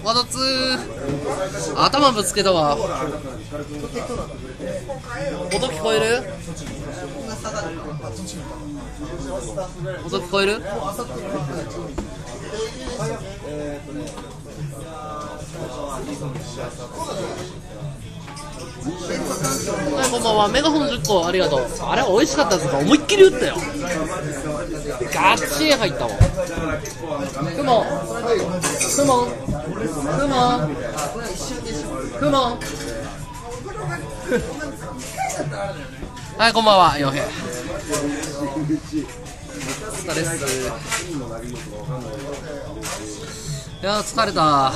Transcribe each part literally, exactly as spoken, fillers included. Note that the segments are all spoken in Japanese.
わだつ頭ぶつけたわ。音聞こえる？音聞こえる？はい、こんばんは。メガホンじゅっこありがとう。あれ美味しかったですか？思いっきり打ったよ。ガッチリ入ったわ。クモンクモンクモンクモンはい、こんばんは。よへお疲れっす。いやー疲れた。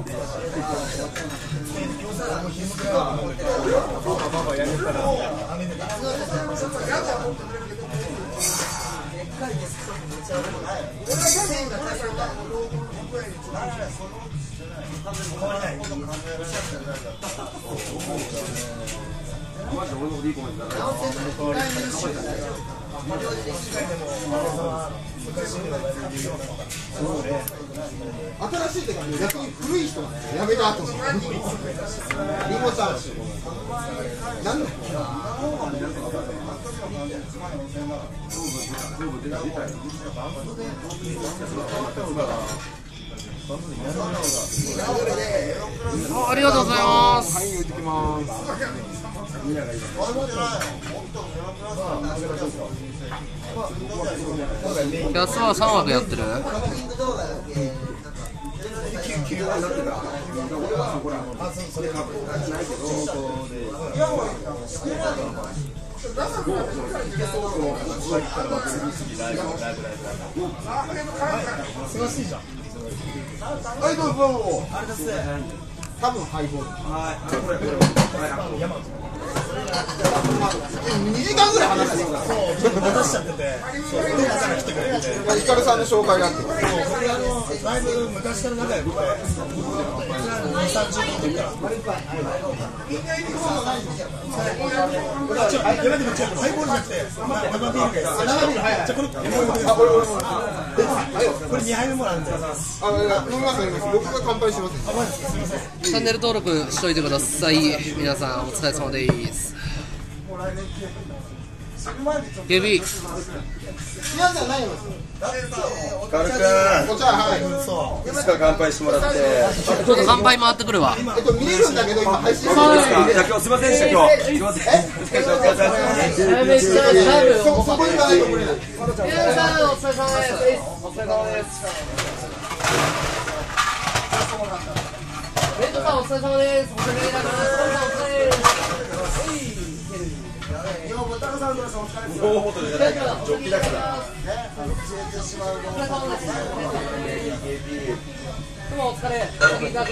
新しいとか逆に古い人なんですよ。やめた後のリンゴさんなんだありがとうございます。 はい、置いてきます。 キャスはさんわくやってる。 はい、どうぞ。多分ハイボール。にじかんぐらい話してるから。そう、ちょっと待たしちゃってて。そう、来てくれて。ヒカルさんの紹介があって。そう、だいぶ昔から仲良くて。に、さんじゅうねんから。ちょ、やめてくれ、ちょ、ハイボールじゃなくて、生ビールがいい。生ビール、はい。じゃ、これ、これにはいめもらうんで。あ、飲みます、飲みます。僕が乾杯します。 チャンネル登録しといてください。皆さんお疲れ様です。ゲビカル君、 お茶、はい。 いつか乾杯してもらって。 ちょっと乾杯回ってくるわ。 えっと、見えるんだけど、今配信。 じゃあ今日すみませんでした、今日。すみません。 めっちゃラブ。 そこに行かないと無理だ。 皆さんお疲れ様です。お疲れ様です。レッドさんお疲れ様です。お疲れ様です。お疲れ様です。 大元じゃないから、ジョッキだから。 お疲れ。先いただくよ。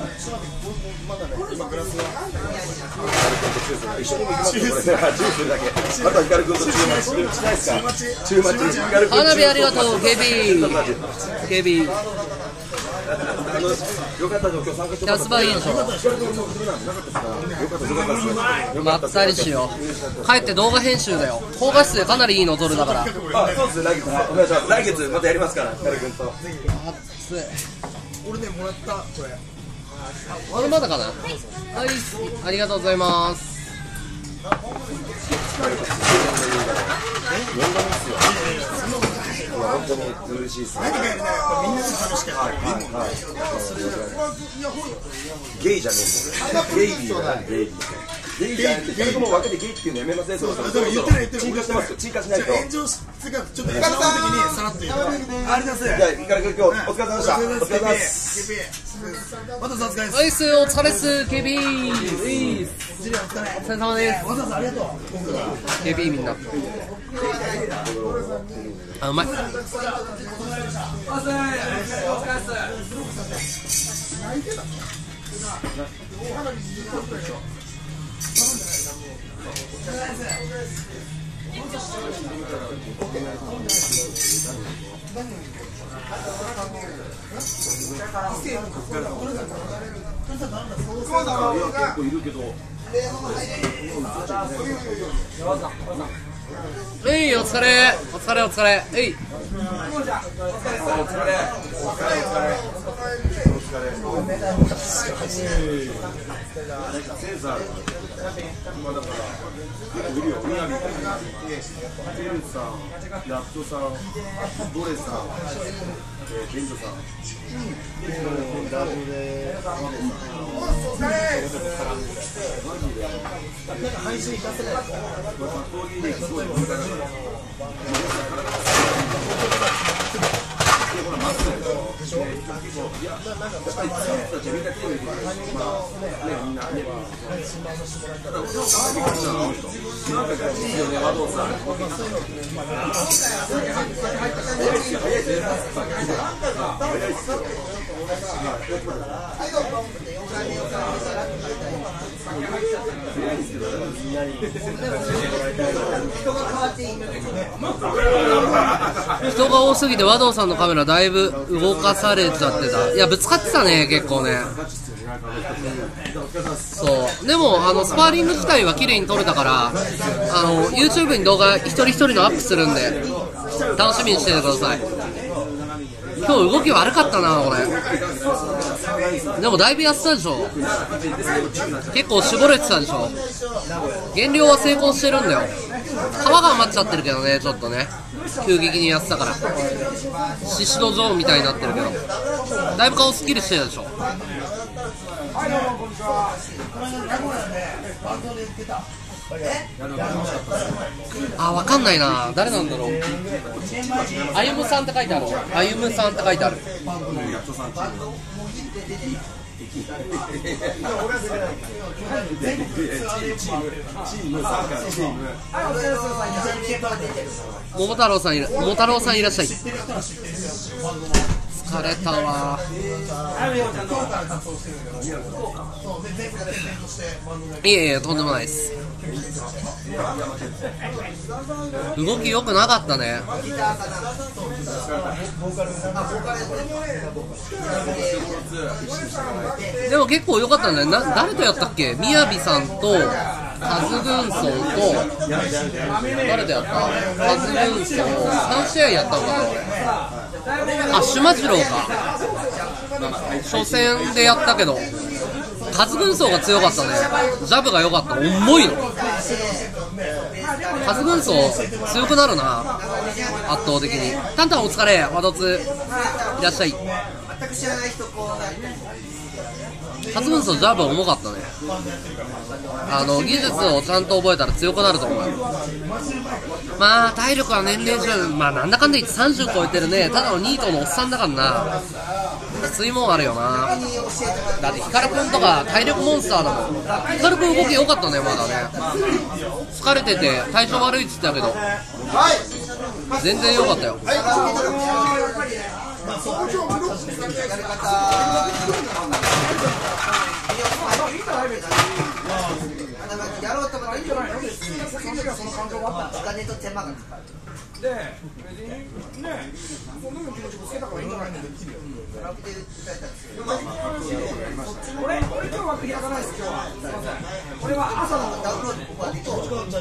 今グラスは。一緒に行きますよ。これジュースだけ。あとはヒカル君と中待ちしないですか。中待ち。 花火ありがとう。ゲビー。ゲビー。 あのよかったで今日参加してもらった。 キャスバーいいでしょ。まったりしよう。帰って動画編集だよ。高画質でかなりいいの撮るだから。 あ、そうですね。来月お願いします。来月またやりますから。ヒカル君と。 熱い。 俺ね、もらったこれ。 これまだかな。はい、ありがとうございます。 本当に嬉しいですね。みんなで楽しくやってる。ゲイじゃねえんだよ。ゲイビーだよ。ゲイビー。ゲイじゃなくて、ヒカル君も分けてゲイっていうのやめません。そろそろ。でも言ってない言ってない。沈下してますよ。沈下しないと。炎上しつかちょっと炎上の時にさらっと言う。ありがとうございます。じゃあヒカル君今日お疲れ様でした。お疲れ様です。またお疲れ様です。 ナイスお疲れっす。ケビー。お疲れ様です。 わざわざありがとう。 ケビーみんな。あ、うまい。 結構いるけど。 えい、お疲れ、お疲れ、お疲れ、えい。 お疲れ。お疲れ。お疲れ。 センサー今だから結構いるよ。みやびさん、テルさん、ラットさん、ドレさん、えー、ベンジョさん、ダブで配信させないですか。格闘技歴すごい問題だから。ほら、まっすぐでしょ。いや、なんか、やっぱり強い人たちみんな来てるけど、まあ、ね、みんなね、ただ、後ろから見たら、なんかが実用ね、和道さん。早いですよ。早いですよ。 人が多すぎて和道さんのカメラだいぶ動かされちゃってた。いやぶつかってたね結構ね。そうでもあのスパーリング自体は綺麗に撮れたからあの YouTube に動画一人一人のアップするんで楽しみにしててください。今日動き悪かったな俺。でもだいぶやってたでしょ。結構絞れてたでしょ。減量は成功してるんだよ。皮が余っちゃってるけどねちょっとね急激にやってたからシシド状みたいになってるけどだいぶ顔スッキリしてるでしょ。あ、わかんないな誰なんだろう。あゆむさんって書いてある。あゆむさんって書いてある。桃太郎さんいら桃太郎さんいらっしゃい。疲れたわ。いえいえとんでもないです。動き良くなかったね。でも結構良かったね。な誰とやったっけ。みやびさんとカズグンソンと誰とやった。カズグンソンさん試合やったのかな俺。あ、シュマジローか。初戦でやったけどカズ軍曹が強かったね。ジャブが良かった。重いのカズ軍曹強くなるな圧倒的に。タンタンお疲れ。ワドツいらっしゃい。カズ軍曹ジャブ重かったね。あの技術をちゃんと覚えたら強くなると思う。まあ体力は年齢中まあなんだかんだ言ってさんじゅう超えてるね。ただのニートのおっさんだからな。きついもんあるよな。だってヒカルくんとか体力モンスターだもん。ヒカルくん動き良かったねまだね。疲れてて体調悪いっつってたけど全然良かったよ。やろうとかいいんじゃないの。その感情があった。お金と手間がかかる。で、別にね、その気持ちぶつけたからいいんじゃないの。俺、俺今日は開かないです今日は。俺は朝のダウンロードここはできる。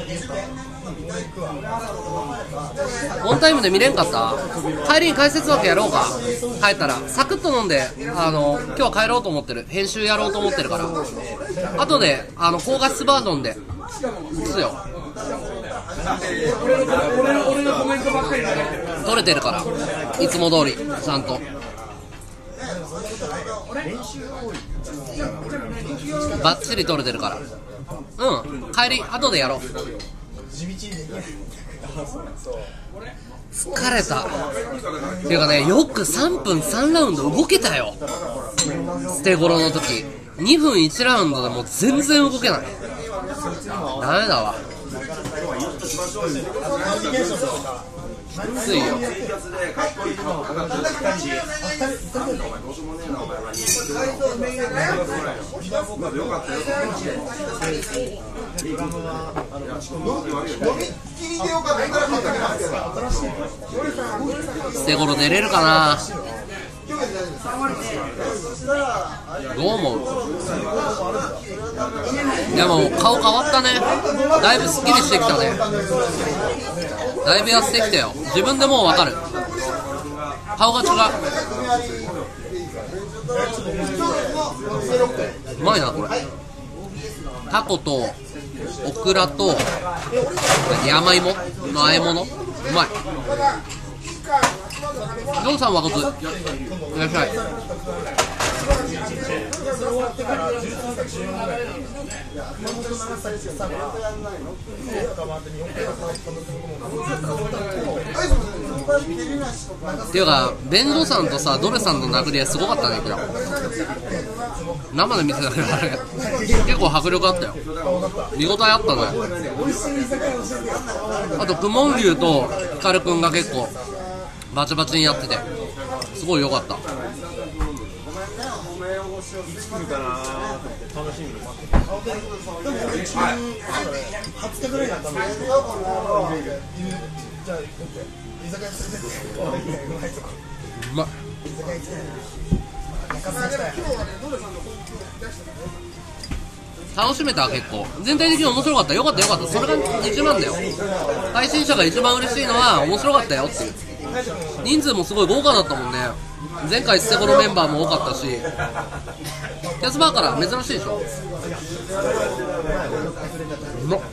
オンタイムで見れんかった。帰りに解説枠やろうか。帰ったらサクッと飲んであの今日は帰ろうと思ってる。編集やろうと思ってるから。後であの高画質バージョンで打つよ。撮れてるからいつも通りちゃんと。バッチリ撮れてるから。うん帰り後でやろう。疲れた。ていうかねよくさんぷんさんラウンド動けたよ。捨て頃の時にふんいちラウンドでもう全然動けない。ダメだわ。きついよ。捨て頃出れるかな。どう思う。でも顔変わったね。だいぶスッキリしてきたね。だいぶ痩せてきたよ。自分でもう分かる。顔が違う。 うまいなこれ。タコとオクラと山芋の和え物、うまい。ジョンさんはこついらっしゃい。っていうかベンドさんとさドルさんの殴り合いすごかったね。これ生で見せたけどあれ結構迫力あったよ。見応えあったね。あとクモンリュウとヒカルくんが結構バチバチにやっててすごい良かった。 はつかぐらいだったんで、じゃあ居酒屋連れてってうまい。楽しめた。結構全体的に面白かった。よかったよかった。それが一番だよ。配信者が一番嬉しいのは面白かったよっていう。人数もすごい豪華だったもんね。前回ステコのメンバーも多かったし、キャスバーから珍しいでしょ。うまっ。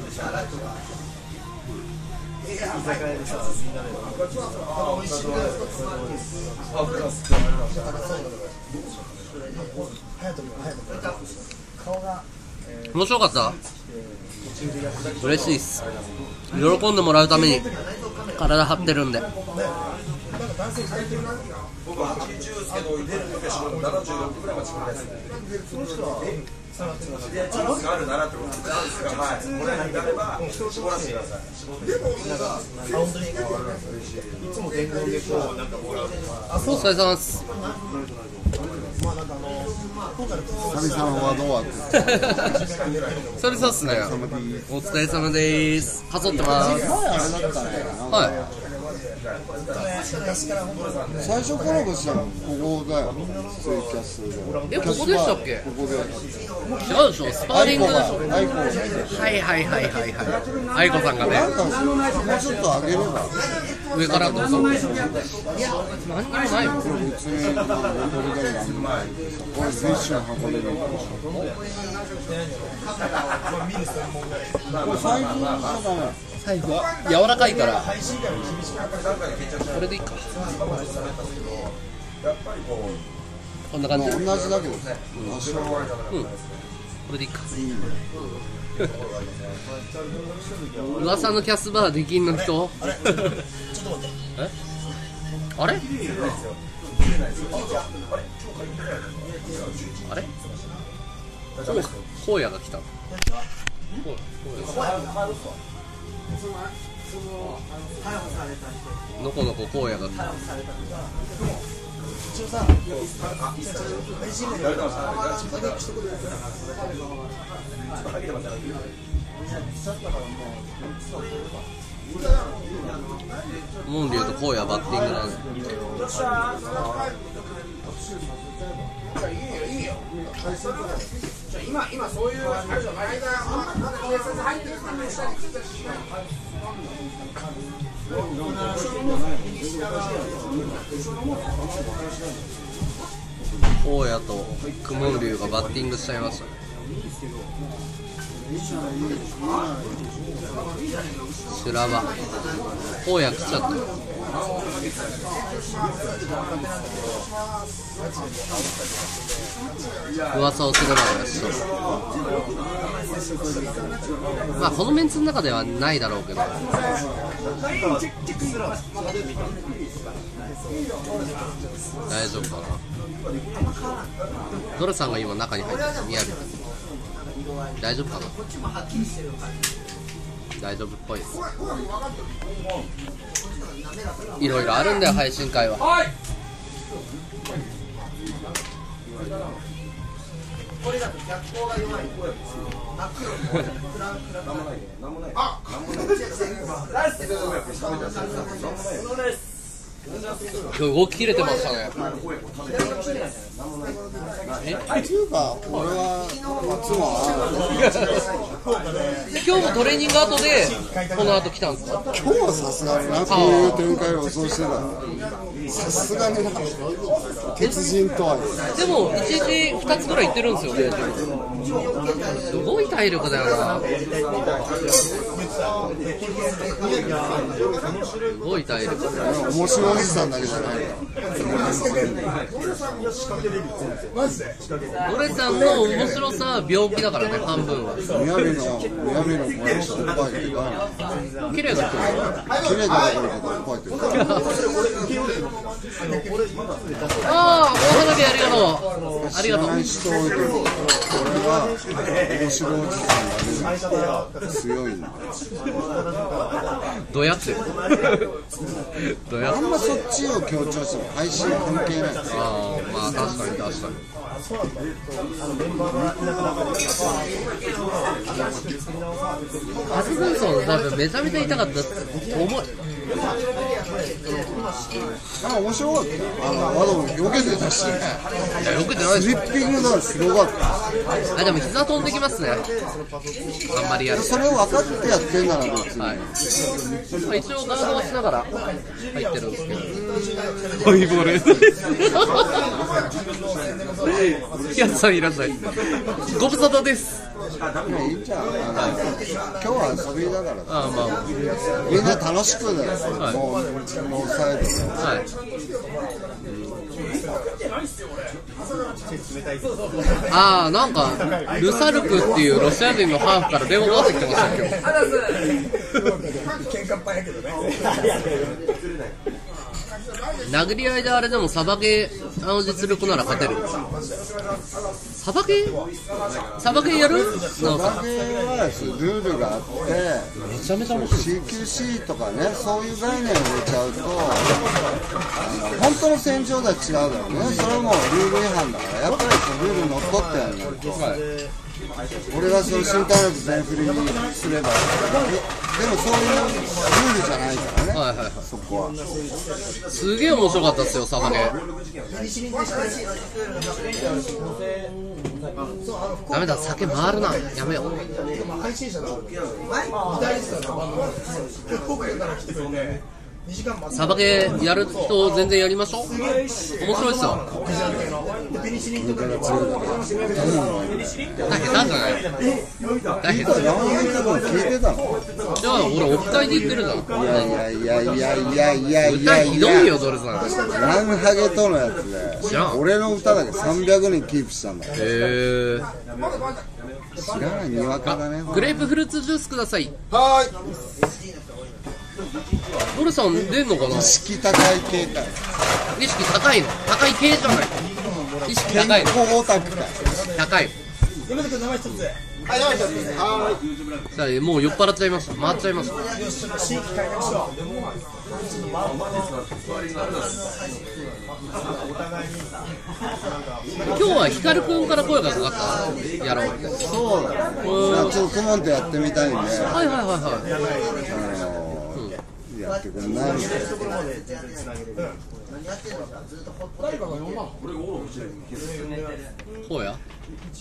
面白かった。嬉しいっす。喜んでもらうために体張ってるんで。僕ははちじゅうですけど、ななじゅうろくぐらいまで作りたいですね。チャンスがあるならってことですか。はい。これになれば絞らせてください。本当にいつも伝言でこうなんかもらう。あ、お疲れ様です。 神さんはどうはそれそうっすね。お疲れ様でーす。かそってます。はい。 最初コラボしたのここだよ。ツイキャスで。 え、ここでしたっけ？ ここで。 違うでしょ。スパーリングでしょ。 アイコが。 はいはいはいはいはい。アイコさんがね。 なんかもうちょっと上げれば。 上からどうぞ。いや、何にもないよ。 これ別に踊りだけなんで。これ全身運べる。これ最後のだね。 最後柔らかいからこれでいいか。こんな感じ。 同じだけどね。 うん、これでいいか。噂のキャスバーできんの人えあれあれ荒野が来た。のこのこ荒野が来た。モンリュウと荒野バッティングだね。 今今そういうあれじゃない。 荒野とクモンリュウがバッティングしちゃいましたね。修羅場荒野来ちゃった。噂をするまではしとる。まあこのメンツの中ではないだろうけど、大丈夫かな。ドルさんが今中に入ってる。みやび大丈夫かな。大丈夫っぽいです。いろいろあるんだよ配信会は。これだと逆光が弱い。 今日動き切れてましたね。えっていうか、俺は、いつも今日もトレーニング後で、この後来たんですか？ 今日はさすがにな、こういう展開を予想してたら、さすがにな、鉄人とはいでも、いちにちふたつぐらい行ってるんですよね、すごい体力だよな。すごい体力だよ。 面白いおじさんだけじゃないから。 ドレさんの面白さは病気だからね、半分は。 みやびの、みやびのこの人、おっぱいってか、 綺麗だった。 綺麗なところとかおっぱいってか。 ああ、大花火ありがとう。ありがとう。 知らない人多いけど、これは面白いおじさんだけ強いんだ。 どうやってどうやってあんまそっちを強調しても配信関係ない。 ああ、まあ確かに確かに。パス分層の多分めちゃめちゃ痛かったと思う。 あ、面白かったよ。あの、ワドも避けてたし、 いや、よく出ないスでリッピングだからすごかった。 あ、でも膝飛んできますね。あんまりやると。 それを分かってやってんなら別に。 はい。まあ、一応ガードはしながら入ってるんですけど。ハイボール。いやさんいらっしゃい。ご無沙汰です。 いや、いいんじゃん。あの今日は遊びだからさ。 ああ、まあ。 みんな楽しくだよ。 はいもう、もうサイドで。 はい。ああ、なんかルサルクっていうロシア人のハーフから電話がかかってきてました今日。 喧嘩っぱやけどね。 殴り合いであれでもサバゲー、あの実力なら勝てる。サバゲーサバゲーやるなんかサバゲーはルールがあって、 めちゃめちゃ面白い。 シーキューシー とかね、そういう概念を入れちゃうと、あの本当の戦場とは違うだろうね。それはもうルール違反だから、やっぱりこうルールにのっとったようになると、俺がその身体力全振りにすれば、でもそういうルールじゃないからね、 はいはいはい。 そこは。 すげえ面白かったですよ、サバゲー。ダメだ、酒回るな。やめよう。 配信者のギタリストのバンドなんですけど、福岡から来てくれてにじかん待ってサバゲーやる人全然やりましょう。面白いっすよ。 ペニシリンとかで大下手じゃない。大下手。 山本君聞いてたの？ じゃあ俺オフ会で言ってるじゃん。 いやいやいやいやいやいやい歌やいやひどいよ、ドルさん。 ランハゲとのやつ知らんで、俺の歌だけさんびゃくにんキープしたんだよ。 へえ。 知らない、にわかだね。 グレープフルーツジュースください。 はーい。 ドルさん出んのかな。 意識高い系かい。 意識高いの。高い系じゃない。意識高いの。 健康オタクかい。 高い。 山田君名前一つ。はい、山田君。はじゃあもう酔っ払っちゃいました。回っちゃいました。 ーい。よし、新規開拓しよう。 今日はヒカルくんから声がかかった。やろうって。 そうだ。ちょっとコモンとやってみたいんで、 はいはいはいはあのーやってくんないみたいな。 い。こうや。 い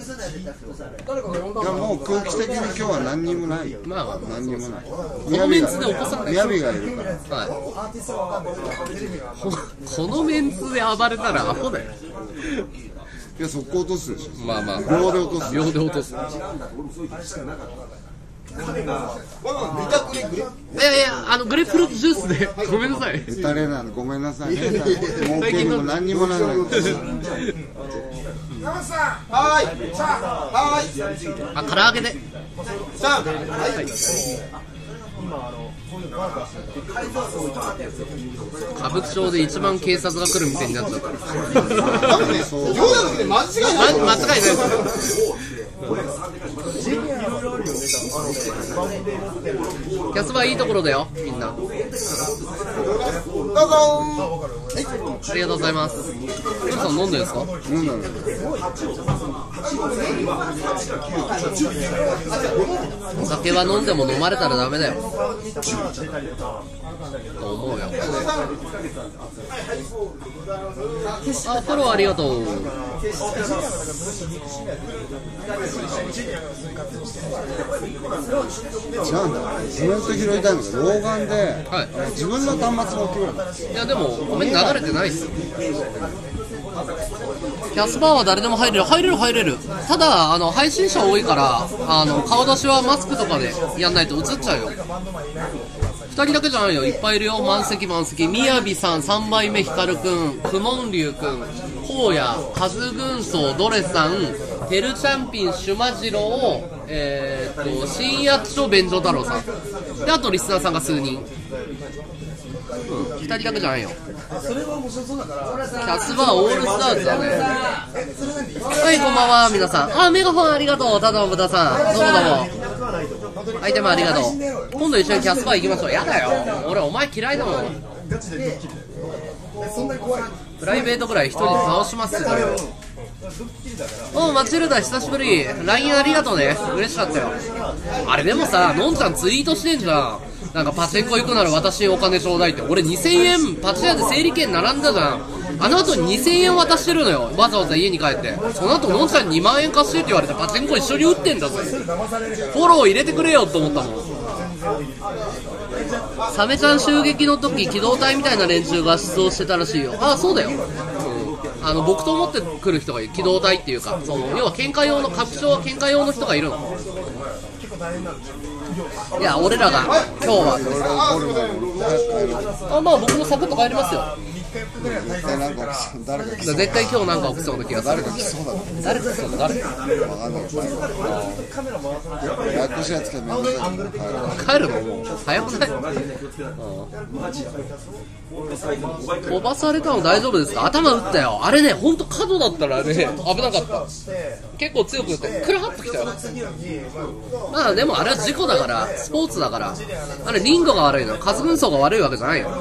やもう空気的に今日は何にもないよ。 まあ何にもない。 このメンツで起こさない。 みやびがいるから。 はい。ここのメンツで暴れたらアホだよ。 いや、速攻落とすでしょ。 まあまあ。 秒で落とす。 秒で落とす。いやいや、あのグレープフルーツジュースでごめんなさい。 ヘタレなの、ごめんなさいね。儲けにも何にもならない。 山田さん。はーい。さあ、はーい。 あ、唐揚げで。 さあ、はい。 歌舞伎町で一番警察が来る店になっちゃった。 多分ね、冗談抜きで間違いない。 ま、間違いないです。キャスバーいいところだよ、みんな。 どうぞ。 ありがとうございます。皆さん飲んでるんですか？ 飲んだの。 お酒は飲んでも飲まれたらダメだよ。 と思うよ。あ、フォローありがとう。 違うんだから自分と拾いたいのが老眼で、 はい、 自分の端末も送る。 いやでもごめん流れてないっす。キャスバーは誰でも入れる入れる入れる。ただあの配信者多いからあの顔出しはマスクとかでやんないと映っちゃうよ。ふたりだけじゃないよ、いっぱいいるよ。満席満席。みやびさん、さんばいめひかるくん、くもんりゅうくん、こうや、かずぐんそう、ドレさん、てるちゃんぴん、しゅまじろう、えー、っと新薬所便所太郎さんで、あとリスナーさんが数人。うん、ふたりだけじゃないよ。キャスバーオールスターズだね。はい、こんばんは皆さん。あ、メガホンありがとう。ただの豚さん、どうもどうも。アイテムありがとう。今度一緒にキャスバー行きましょう。やだよ、俺お前嫌いだもん。プライベートぐらい一人で倒しますよ。おう、マチルダ久しぶり。 ライン ありがとうね、嬉しかったよ。あれでもさ、のんちゃんツイートしてんじゃん。なんかパチンコ行くなら私にお金ちょうだいって。俺にせんえんパチ屋で整理券並んだじゃん。あの後ににせんえん渡してるのよ、わざわざ家に帰って。その後のんちゃんににまんえん貸してって言われてパチンコ一緒に打ってんだぜ。フォロー入れてくれよと思ったもん。サメちゃん襲撃の時機動隊みたいな連中が出動してたらしいよ。ああ、そうだよ、うん、あの僕と思ってくる人がいる。機動隊っていうか、その要は喧嘩用の歌舞伎町は喧嘩用の人がいるの。いや俺らが今日はあ、まあ僕もサクッと帰りますよ。絶対なんか誰か来そう。絶対今日なんか起きそうな気がする。誰か来そうだ。誰か来そうだ。誰？わかんない。役者やつけめんどくさい。帰るのもう早くない？飛ばされたの大丈夫ですか？頭打ったよ。あれね、本当角だったらね危なかった。結構強く打ってクラッときたよ。まあでもあれは事故だから、スポーツだから。あれリンドが悪いの。カズ軍曹が悪いわけじゃないよ。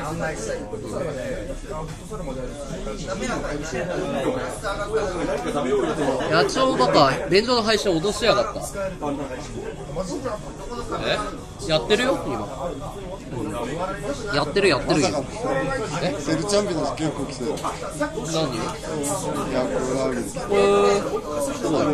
野鳥バカ、便所の配信脅しやがった。え？やってるよ今、うん、やってるやってるよ。え？ セルチャンピの結構来てる。 何？ いや、これあるんです。 えー、すごい。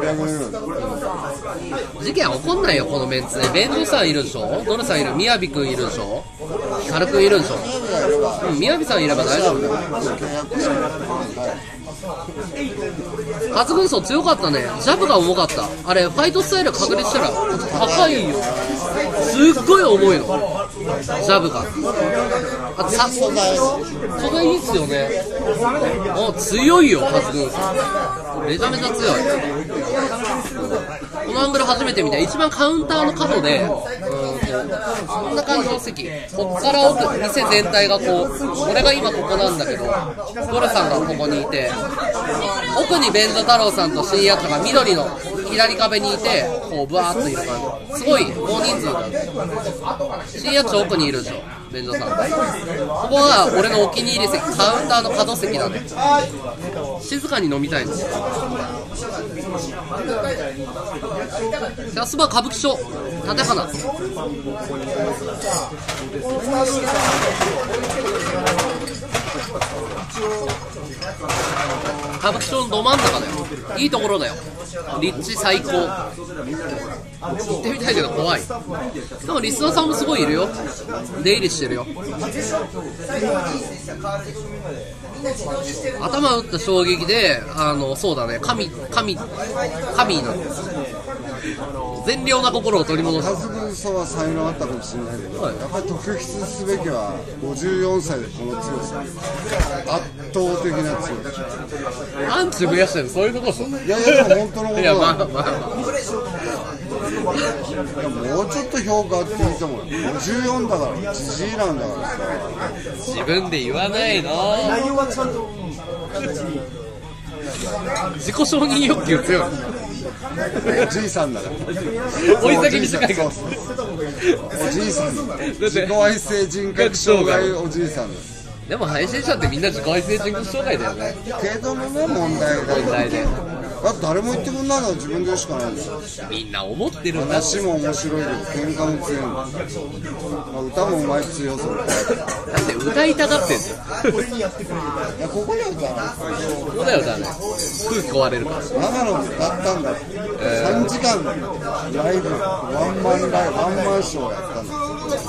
事件起こんないよこのメンツで。便所さんいるでしょ、ドルさんいる、みやびくんいるでしょ、ヒカルくんいるでしょ。うん、みやびさんいれば大丈夫だよ。カズ軍曹強かったね。ジャブが重かった。あれファイトスタイル確立したら高いよ。すっごい重いのジャブが。あ、さ素材素材いいっすよね。あ、強いよカズ軍曹。めちゃめちゃ強い。このアングル初めて見た。一番カウンターの角で、うんとこんな感じの席。こっから奥、店全体がこう、俺が今ここなんだけど、ドルさんがここにいて、奥に便所太郎さんと新やつが緑の左壁にいて、こうブワーッといる感じ。すごい大人数だ。新やつ奥にいるでしょ、便所さん。ここは俺のお気に入り席、カウンターの角席なんで、静かに飲みたいんですよ。キャスバー歌舞伎町立花。歌舞伎町のど真ん中だよ。いいところだよ。立地最高。行ってみたいけど怖い。でもリスナーさんもすごいいるよ。出入りしてるよ。頭打った衝撃で、あのそうだね、神神神なんです。善良な心を取り戻す。 カズ軍曹は才能あったかもしれないけど、はい、やっぱり特筆すべきはごじゅうよんさいでこの強さ。圧倒的な強さ。 アンチ増やしてる、そういうことでしょ。いやいや、でも本当のことだ。 いや、まあまあまあ、 もうちょっと評価あっていいと思う。ごじゅうよんだからジジイなんだからさ。 自分で言わないの。自己承認欲求強い。 おじいさんだから。 追い先短いから。 おじいさん。自己愛性人格障害おじいさんだ。 でも配信者ってみんな自己愛性人格障害だよね。 程度のね問題だよ。 問題で。 こだって誰も言ってくんないのは自分で言うしかないんだよ。 みんな思ってるんだ。 話も面白いけど喧嘩も強いんだ、まあ、歌もうまい強そうだだって歌いたがってんじゃん。 いやここで歌うのここだよだね。空気壊れるから。 長野で歌ったんだって、えー、さんじかんのライブワンマンライブワンマンショーをやったんだ。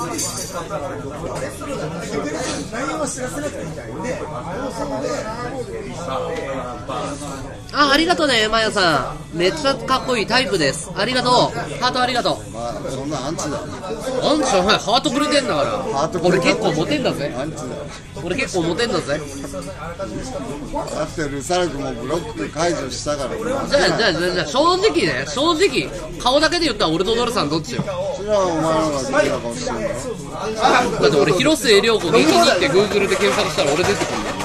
あ、ありがとうね、まやさん。めっちゃかっこいいタイプです。ありがとう。ハートありがとう。 まあそんなアンチだよ。 アンチはハートくれてんだから。 ハートくれ俺結構モテんだぜ。 アンチだよ。 俺結構モテんだぜ。 だってルサルクもブロック解除したから。 じゃあじゃあじゃあじゃあ正直ね、正直顔だけで言ったら俺とドルさんどっちよ。 それはお前の方ができるかもしれない。 だって俺広末涼子元気にって Google で検索したら俺出てくるんだよ。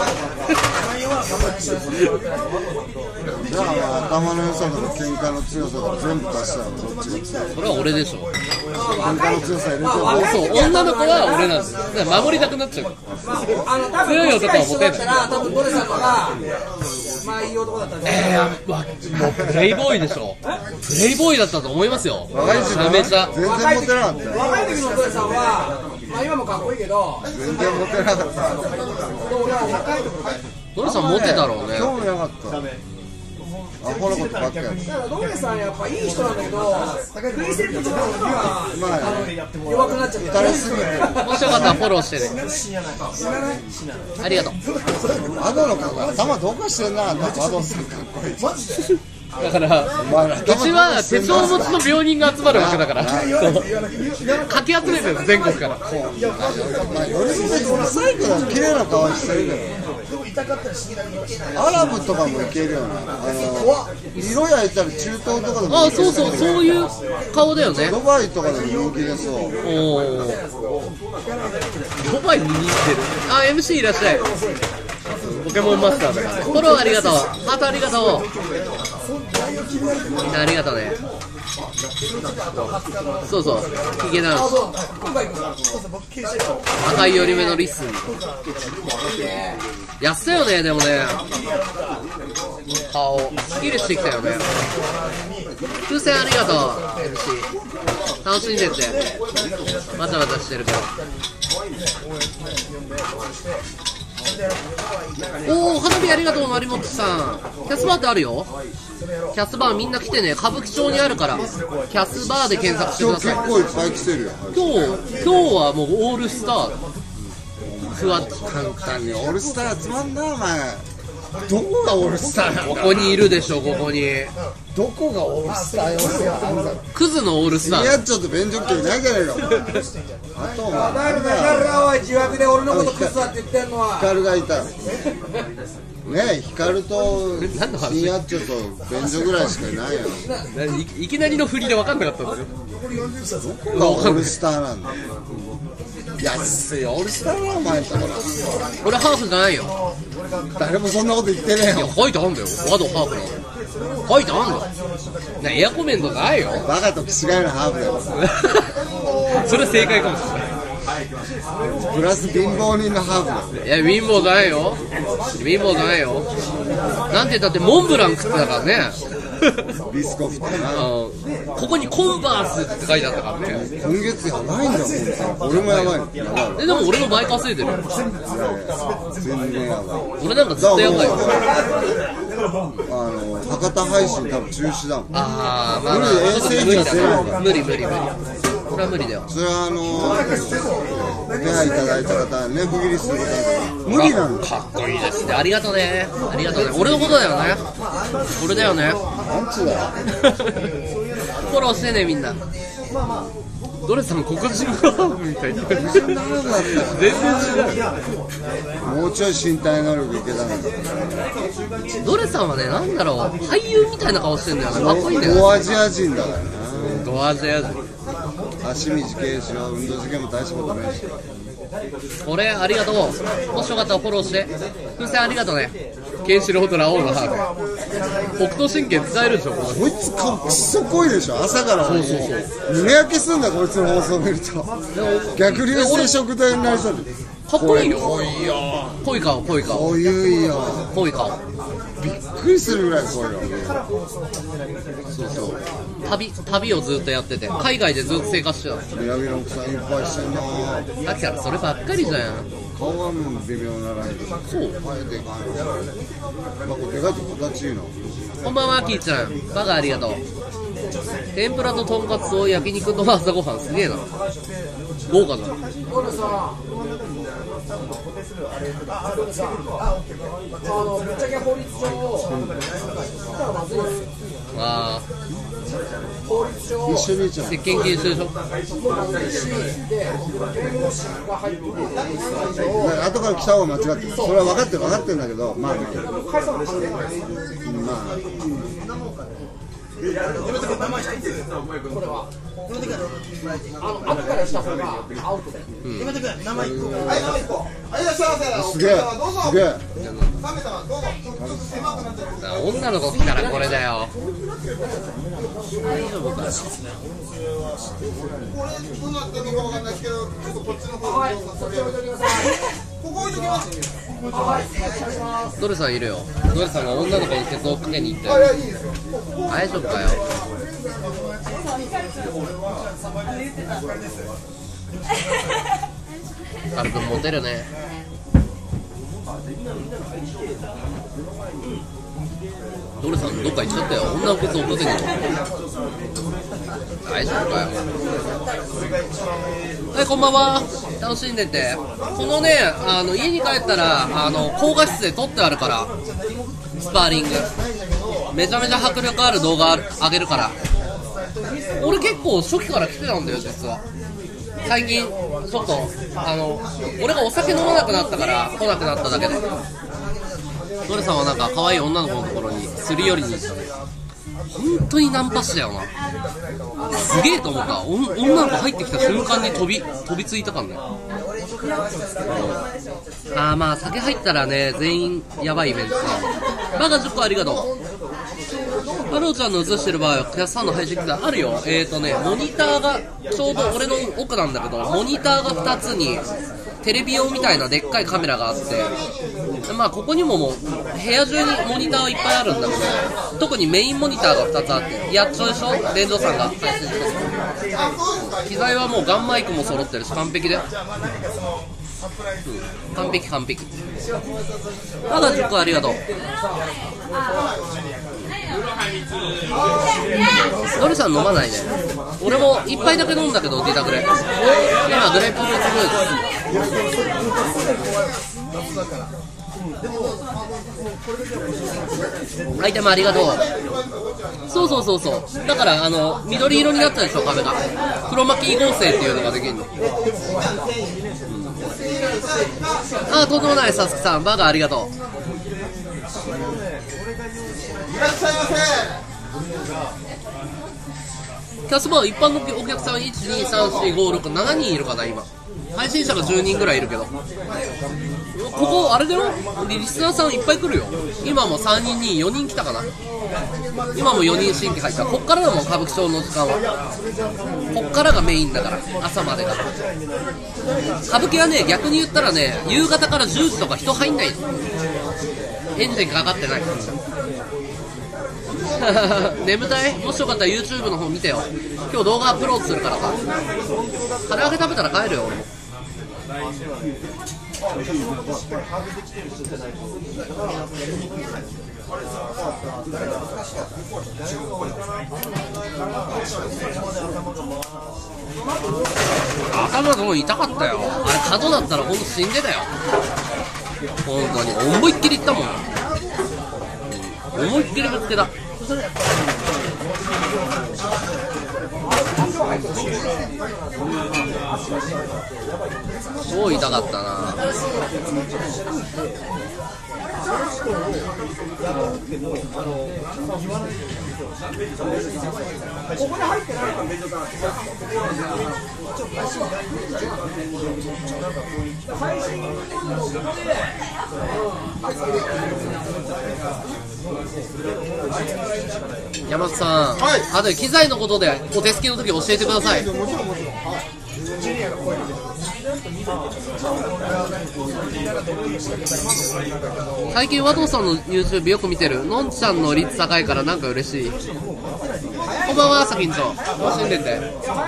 じゃあまあ頭の良さとか喧嘩の強さとか全部足したらどっちが強い？ それは俺でしょ。 喧嘩の強さ入れてる。 そう、女の子は俺なんですよ。だから守りたくなっちゃう。強い男はモテない。 多分ドレさんとかまあいい男だったんで、 えー、わもうプレイボーイでしょ。プレイボーイだったと思いますよ。 若い時めちゃめちゃ。 全然モテなかったよ。 若い時のドレさんはまあ今もかっこいいけど、 全然モテなかった。 俺は若い時ドルさんモテだろうね。 興味なかった。アホなことばっかやって。 だからドレさんやっぱいい人なんだけど、フリーセットとかにはまあ弱くなっちゃって。 垂れすぎて。 もしよかったらフォローしてね。ありがとう。 アドの子が頭どうかしてんな。アドさんかっこいい。マジで？ だからうちは手帳持ちの病人が集まるわけだから、かき集めてる全国から。 まあよりも別にサイクだ綺麗な顔してるけど、アラブとかもいけるよね。あの色焼いたら中東とかでもあ、そうそう、そういう顔だよね。 ドバイとかでも人気でそう。 おお。ドバイに似てる。あ、エムシー いらっしゃい。ポケモンマスターだから。フォローありがとう。ハートありがとう。みんなありがとうね。そうそう、ヒゲダンス。赤い寄り目のリッスン。やったよね、でもね。顔、スッキリしてきたよね。風船ありがとう、エムシー。楽しんでって。バタバタしてるけど。おー、花火ありがとう、成本さん。キャスバーってあるよ。キャスバーみんな来てね、歌舞伎町にあるから、キャスバーで検索してください。 今日結構いっぱい来てるよ。 今日、今日はもうオールスター。ふわっと簡単に。 オールスター集まんな、お前。どこがオールスターなんだ。 ここにいるでしょ、ここに。 どこがオールスター要素があるんだろう。 クズのオールスター。 いや、ちょっと便所系いないじゃないか。あとお前誰だおい、自爆で俺のことクズだって言ってんのは。 ヒカルがいた。ねえ、ヒカルと何の話新やっちょと便所ぐらいしかいないよ。 い, いきなりの振りで分かんなかったんですよ。 どこがオールスターなんだよ。安いオールスターはお前んところ。 俺ハーフじゃないよ。 誰もそんなこと言ってねえいや、 よ。 書いてあんだよ。ワドハーフなの。書いてあんだよ。ね、エアコメントじゃないよ。 バカと気違いのハーフだよ。 それ正解かもしれない。 プラス貧乏人のハーフだよ。 いや、貧乏じゃないよ。貧乏じゃないよ。なんて言ったってモンブラン食ってたからね。 ビスコフとかな。 ここにコンバースって書いてあったからね。 今月やばいんだもん。俺もやばいの。やばいの。 え、でも俺の倍稼いでるよ。 全然やばい。 俺なんかずっとやばいよ。 あの博多配信多分中止だもん。 あー、まあまあ、 無理、衛星無理じゃ出ないから。 無理無理無理。これは無理だよ。 それはあの手配いただいた方ね、不義理する方無理なんだ。 かっこいいですね。ありがとうね。ありがとうね。俺のことだよね。俺だよね。 なんつうだよ。 フォローしてね、みんな。ドレさん黒人ハーフみたいな。全然違う。 もうちょい身体能力いけたの。 ドレさんはね、なんだろう、俳優みたいな顔してんだよね。かっこいいんだよね。 ドアジア人だからな。 ドアジア人。 足短いしよ、運動事件も大したことないし。 これありがとう。もしよかったらフォローして。風船ありがとうね。ケンシロウとラオウのハーフ。北斗神拳使えるでしょ。 こいつ顔くっそ濃いでしょ。朝からそうそうそう胸焼けすんだ、こいつの放送見ると。逆流性食体になりそうで。 かっこいいよ。 濃いよ。 濃い顔、濃い顔。 濃いよ。 濃い顔。びっくりするぐらい怖いよ。そうそう。 旅旅をずっとやってて、海外でずっと生活してた。 宮城の奥さんいっぱいしてんな。 だからそればっかりじゃん。 顔はもう微妙なラインで。 そう。 でかいの。まあ、でかいと形いいの。 こんばんは、キーちゃん。バカありがとう。天ぷらととんかつと焼肉と朝ごはん、すげえな。豪華じゃん。ああ。 一緒にいちゃう。 石鹸禁止でしょ。 後から来た方が間違ってる。それは分かってる分かってるんだけど、まあまあ。まあ。 これはあの後からした方がアウトだよ。やめてくれ。名前一個。はい、名前一個。はい、いらっしゃいませ。 すげえ。すげえ。 女の子来たらこれだよ。大丈夫かな。 これどうなってるのかわかんないですけど、ちょっとこっちの方にこっち置いておいてください。ここ置いておきます。 ドルさんいるよ。ドルさんが女の子にケツをかけに行ってる。大丈夫かよ。カル君モテるね。ドルさんどっか行っちゃったよ。女のケツをかけに行って大丈夫かよ。はい、こんばんは。楽しんでて。このね、あの家に帰ったらあの高画質で撮ってあるから、スパーリングめちゃめちゃ迫力ある動画ある上げるから。俺結構初期から来てたんだよ実は。最近ちょっとあの俺がお酒飲まなくなったから来なくなっただけで。ドレさんはなんか可愛い女の子のところにすり寄りに行ったね。本当にナンパ師だよな。すげえと思った。お女の子入ってきた瞬間に飛び飛びついたからね。あーまあ酒入ったらね全員やばいイベントさ。バカじゅっこありがとう。ハローちゃんの映してる場合はキャスさんの配信機材あるよ。えーとねモニターがちょうど俺の奥なんだけど、モニターがふたつにテレビ用みたいなでっかいカメラがあって、まあここにももう部屋中にモニターはいっぱいあるんだけど、特にメインモニターがふたつあって、やっちょでしょ。レンジョーさんが配信してる機材はもうガンマイクも揃ってるし完璧で、うん、完璧完璧。ただじゅっこありがとう。ドルさん飲まないね。俺も一杯だけ飲んだけど自宅で。今グレープフルーツフルーツアイテムありがとう。そうそうそうそう。だからあの緑色になったでしょ壁が。黒巻き合成っていうのができるの。ああとんでもない。サスケさんバーガーありがとう。 いらっしゃいませ。 キャスバー一般のお客さんいち、に、さん、よん、ご、ろく、ななにんいるかな今。配信者がじゅうにんぐらいいるけど、ここあれだよ、リスナーさんいっぱい来るよ。今もさんにんによにん来たかな。今もよにん新規入った。こっからだもん歌舞伎町の時間は。こっからがメインだから朝までが。歌舞伎はね逆に言ったらね夕方からじゅうじとか人入んないの。エンジンかかってない。眠たい？もしよかったら YouTube の方見てよ。今日動画アップロードするからさ。唐揚げ食べたら帰るよ俺も。頭の方痛かったよ。あれ角だったらほんと死んでたよ。本当に思いっきりいったもん。思いっきりぶつけた。超痛かったな。山本さん、はい、あと機材のことでお手すきの時教えてください。 最近和藤さんの YouTube よく見てる。のんちゃんの率高いからなんか嬉しい。こんばんは、さきんちょ。楽しんでて。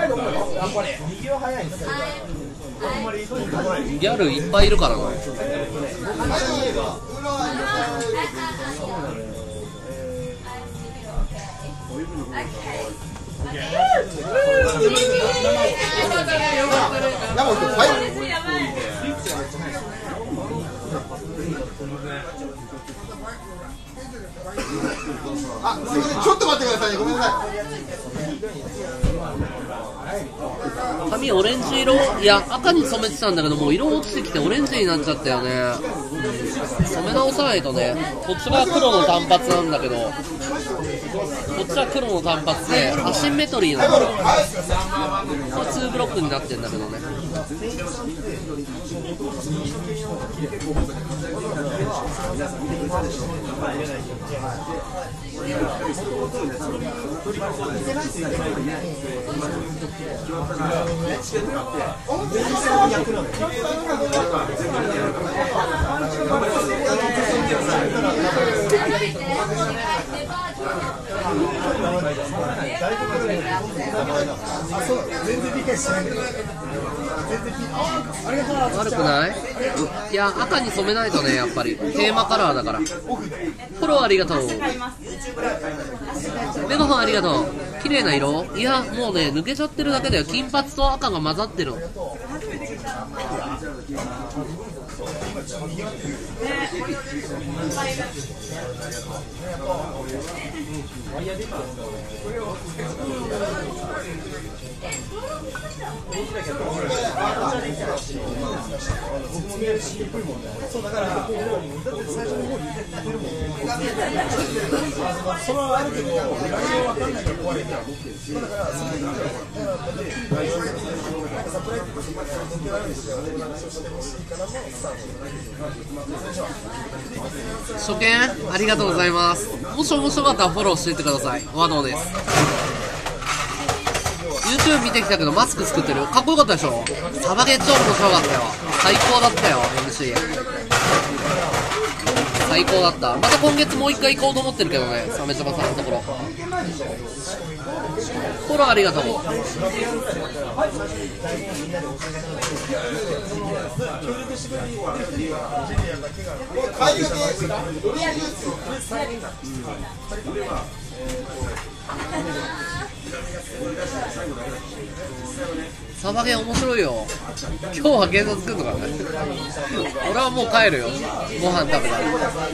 ギャルいっぱいいるからな。 あ、すみません、ちょっと待ってくださいね、ごめんなさい。 髪オレンジ色、いや赤に染めてたんだけど、もう色落ちてきてオレンジになっちゃったよね。染め直さないとね。こっちが黒の単発なんだけど、こっちは黒の単発でアシンメトリーなんだから、これツーブロックになってんだけどね。悪くない？いや赤に染めないとね、やっぱりテーマカラーだから。フォローありがとう。メガホンありがとう。綺麗な色？いやもうね抜けちゃってるだけだよ。金髪と赤が混ざってるの。 そうだから最初の方に言ってるもん。それはあるけど、内容わかんないから怖い。だからそのサプライズ抜けられるし、話をしてほしいからもスタート。 初見ありがとうございます。もし面白かったらフォローしていってください。和道です。YouTube 見てきたけどマスク作ってる。かっこよかったでしょ。サバゲ超面白かったよ。最高だったよ エムシー。最高だった。また今月もう一回行こうと思ってるけどね、サメチャバさんのところ。フォローありがとう。サバゲー面白いよ。今日は警察来るのかな。俺はもう帰るよ。ご飯食べたら。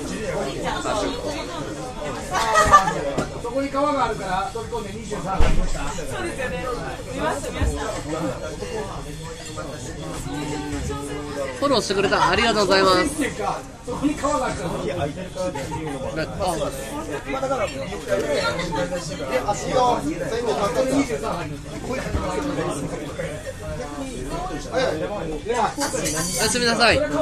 そこに川があるから飛び込んでにじゅうさんありました。そうですよね。見ました見ました。 フォローしてくれた。ありがとうございます。 そこに川があるから。いや空いてるからっていうのが。あ、まあだから足を全部簡単ににじゅうさん入る。 おやすみなさい。こん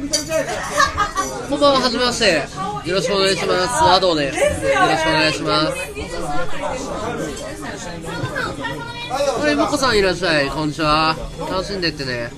ばんは、はじめまして。よろしくお願いします。和道です。よろしくお願いします。はい、もこさんいらっしゃい。こんにちは。楽しんでってね。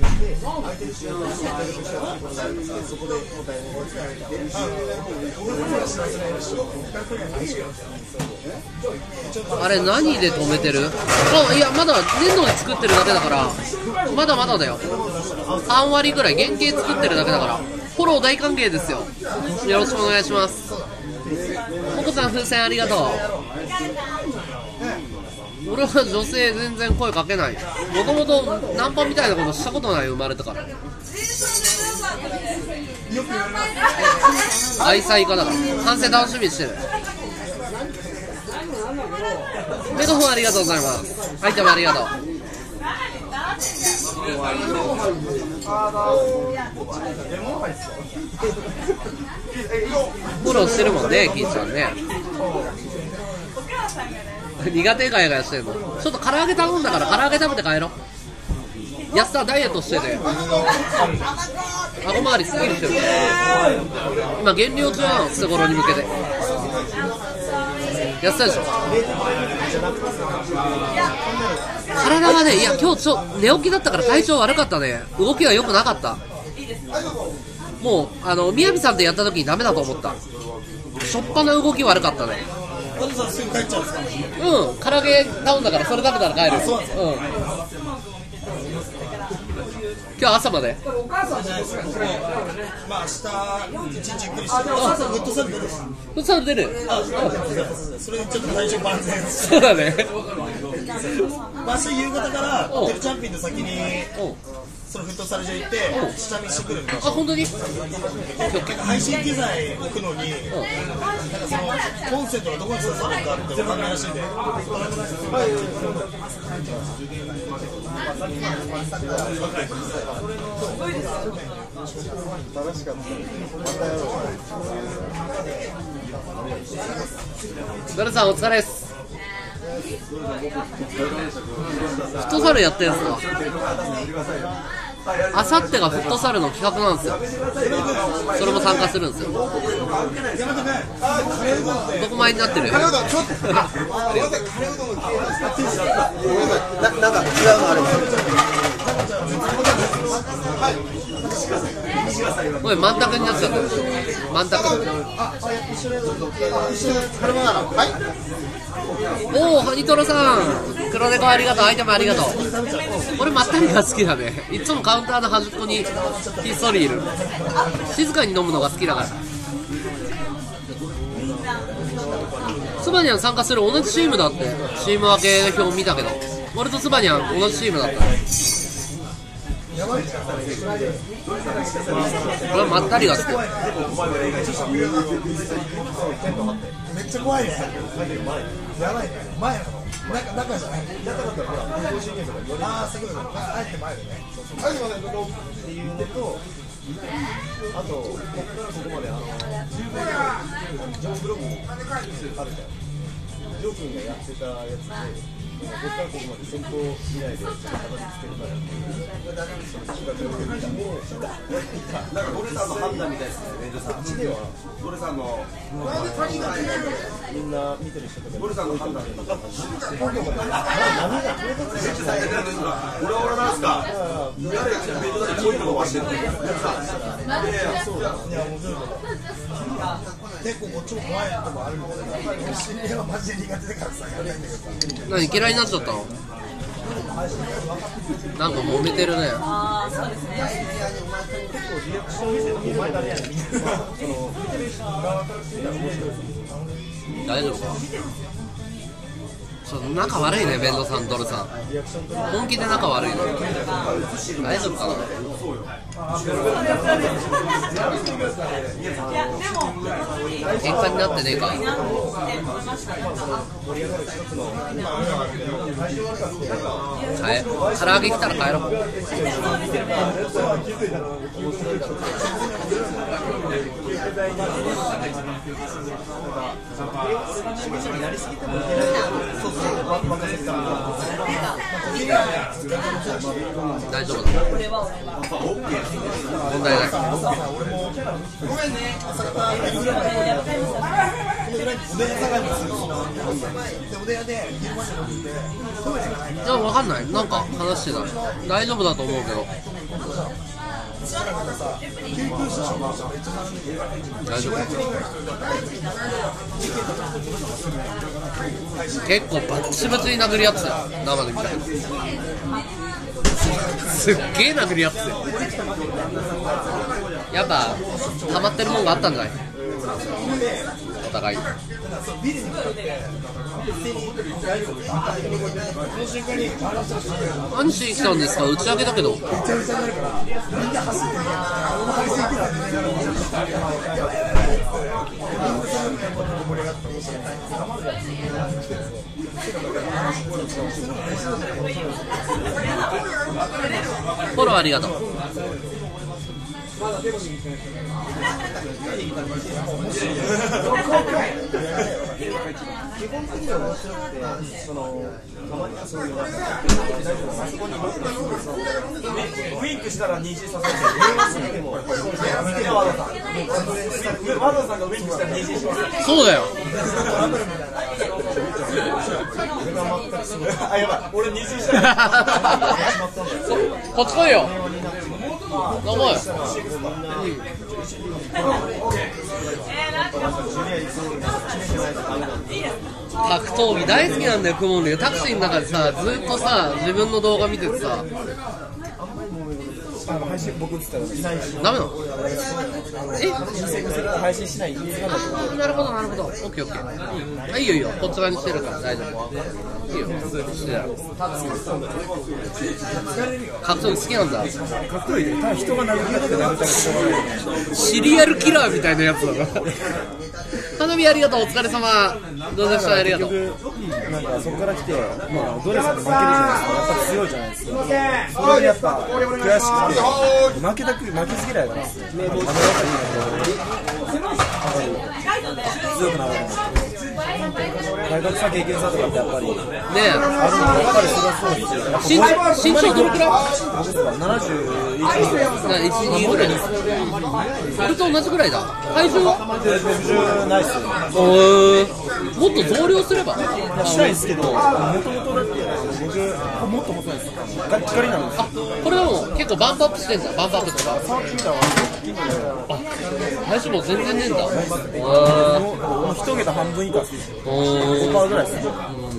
あれ何で止めてる？あ、いやまだ粘土で作ってるだけだからまだまだだよ。さん割ぐらい原型作ってるだけだからフォロー大歓迎ですよ。よろしくお願いします。もこさん風船ありがとう。俺は女性全然声かけない。もともとナンパみたいなことしたことない。生まれたから愛妻家だから完成楽しみにしてる。メガホンありがとうございます。アイテムありがとう。フォローしてるもんね、キーちゃんね。苦手ガヤガヤしてるの。ちょっと唐揚げ頼んだから唐揚げ食べて帰ろう。安田ダイエットしてて顎周りすっきりしてる。今減量中なの、捨て頃に向けて。 やってたでしょ。体がね、いや今日ちょ寝起きだったから体調悪かったね。動きが良くなかった。もうあの宮城さんとやった時にダメだと思った。しょっぱな動き悪かったね。 カズさんすぐ帰っちゃうんですか？ うん、唐揚げ頼んだからそれ食べたら帰る。うん。今日朝まで。 まあ明日一日ゆっくりして、フットサル出る。 フットサル出る。 それでちょっと体調万全。 そうだね。 明日夕方からホテルチャンピオンの先にそのフットサル場行って下見してくる。 あ、本当に？ 配信機材置くのに、なんかそのコンセントがどこに刺さるかって分かんないらしいんで。 ダルさんお疲れです。フットサルやってるんすか？あさってがフットサルの企画なんですよ。それも参加するんですよ。どこ前になってるよ。 なんか違うのあれば。 おい、満タクになっちゃった。満タク。おお、ハニトロさん、黒猫ありがとう、アイテムありがとう。俺まったりが好きだね。いつもカウンターの端っこにひっそりいる。静かに飲むのが好きだから。スバニャン参加する同じチームだって。チーム分け表見たけど、俺とスバニャン同じチームだった。俺はまったりが好き。 めっちゃ怖いね。やばいね。前なの。中中じゃない。ああ、すごい。あえて前でね。っていうのと、あとここからここまであのジョンブログあるじゃん。ジョー君がやってたやつで。ここからここまで先頭見ないで形つけるから。 なんかゴレさんの判断みたいですね。あっちではゴレさんのみんな見てる人とかゴレさんの判断で。 波が裏裏なんすか。誰が来たらベルトでこういうの伸ばしてるの。 いや面白いこと。結構こっちも怖いとこあるので、知り合いはマジで苦手だからさ、やれないんだけどさ。 何嫌いになっちゃったの？なんか揉めてるね。大丈夫か？ちょっと仲悪いね、ベンドさん、ドルさん。本気で仲悪いね。大丈夫かな？喧嘩になってねえか。はい、唐揚げ来たら帰ろう。大丈夫だ。問題ない。 ごめんね。朝方ぐらいまでこの裏におでん屋さんがあるんですよ。でおでん屋で昼まで飲んでトイレがない。 じゃあ分かんない。なんか話してない。大丈夫だと思うけど。大丈夫。結構バッチバチに殴り合ってたよ、生で見た。すっげえ殴り合ってたよ。やっぱ溜まってるもんがあったんじゃない？お互い。何しに来たんですか？打ち上げだけど。フォローありがとう。基本的には面白くて、そのたまにはそういうのウインクしたら虹させて、電話してても見てワドさん、ワドさんがウインクしたら虹します。そうだよ。 あ、やばい、俺妊娠したこっち来いよ。飲もうよ。格闘技大好きなんだよ、クモンリュウ。タクシーの中でさ、ずっとさ、自分の動画見ててさ。 配信僕映ったらいないしダメなの？え？ 配信しない。 あー、なるほどなるほど。オッケーオッケー。あ、いいよいいよ。こっち側にしてるから大丈夫。いいよ。してやろう。格闘技好きなんだ。 格闘技でただ人が殴り合って殴ったりシリアルキラーみたいなやつだな。花火ありがとう、お疲れ様。どうでしたありがとう。 なんかそこから来て、まあドレスで負けるじゃないですか。やっぱ強いじゃないですか。それでやっぱ悔しくて負けたく負けず嫌いだな。強くなる。大学さ経験さとかってやっぱりねえ、 やっぱりそれはそうですよ。 身長どれくらい？ ななじゅういち、 いち、にぐらい。俺と同じぐらいだ。体重は？ ないっすよ。 おー、もっと増量すればしたいですけど、もともとだって僕もっと細いです。ガリガリなんです。 あ、これはもう結構バンプアップしてんだ。バンプアップとか。 触ってみたらあ、体脂肪全然ねえんだ。 もう一桁半分以下です。 おごパーセントぐらいですね。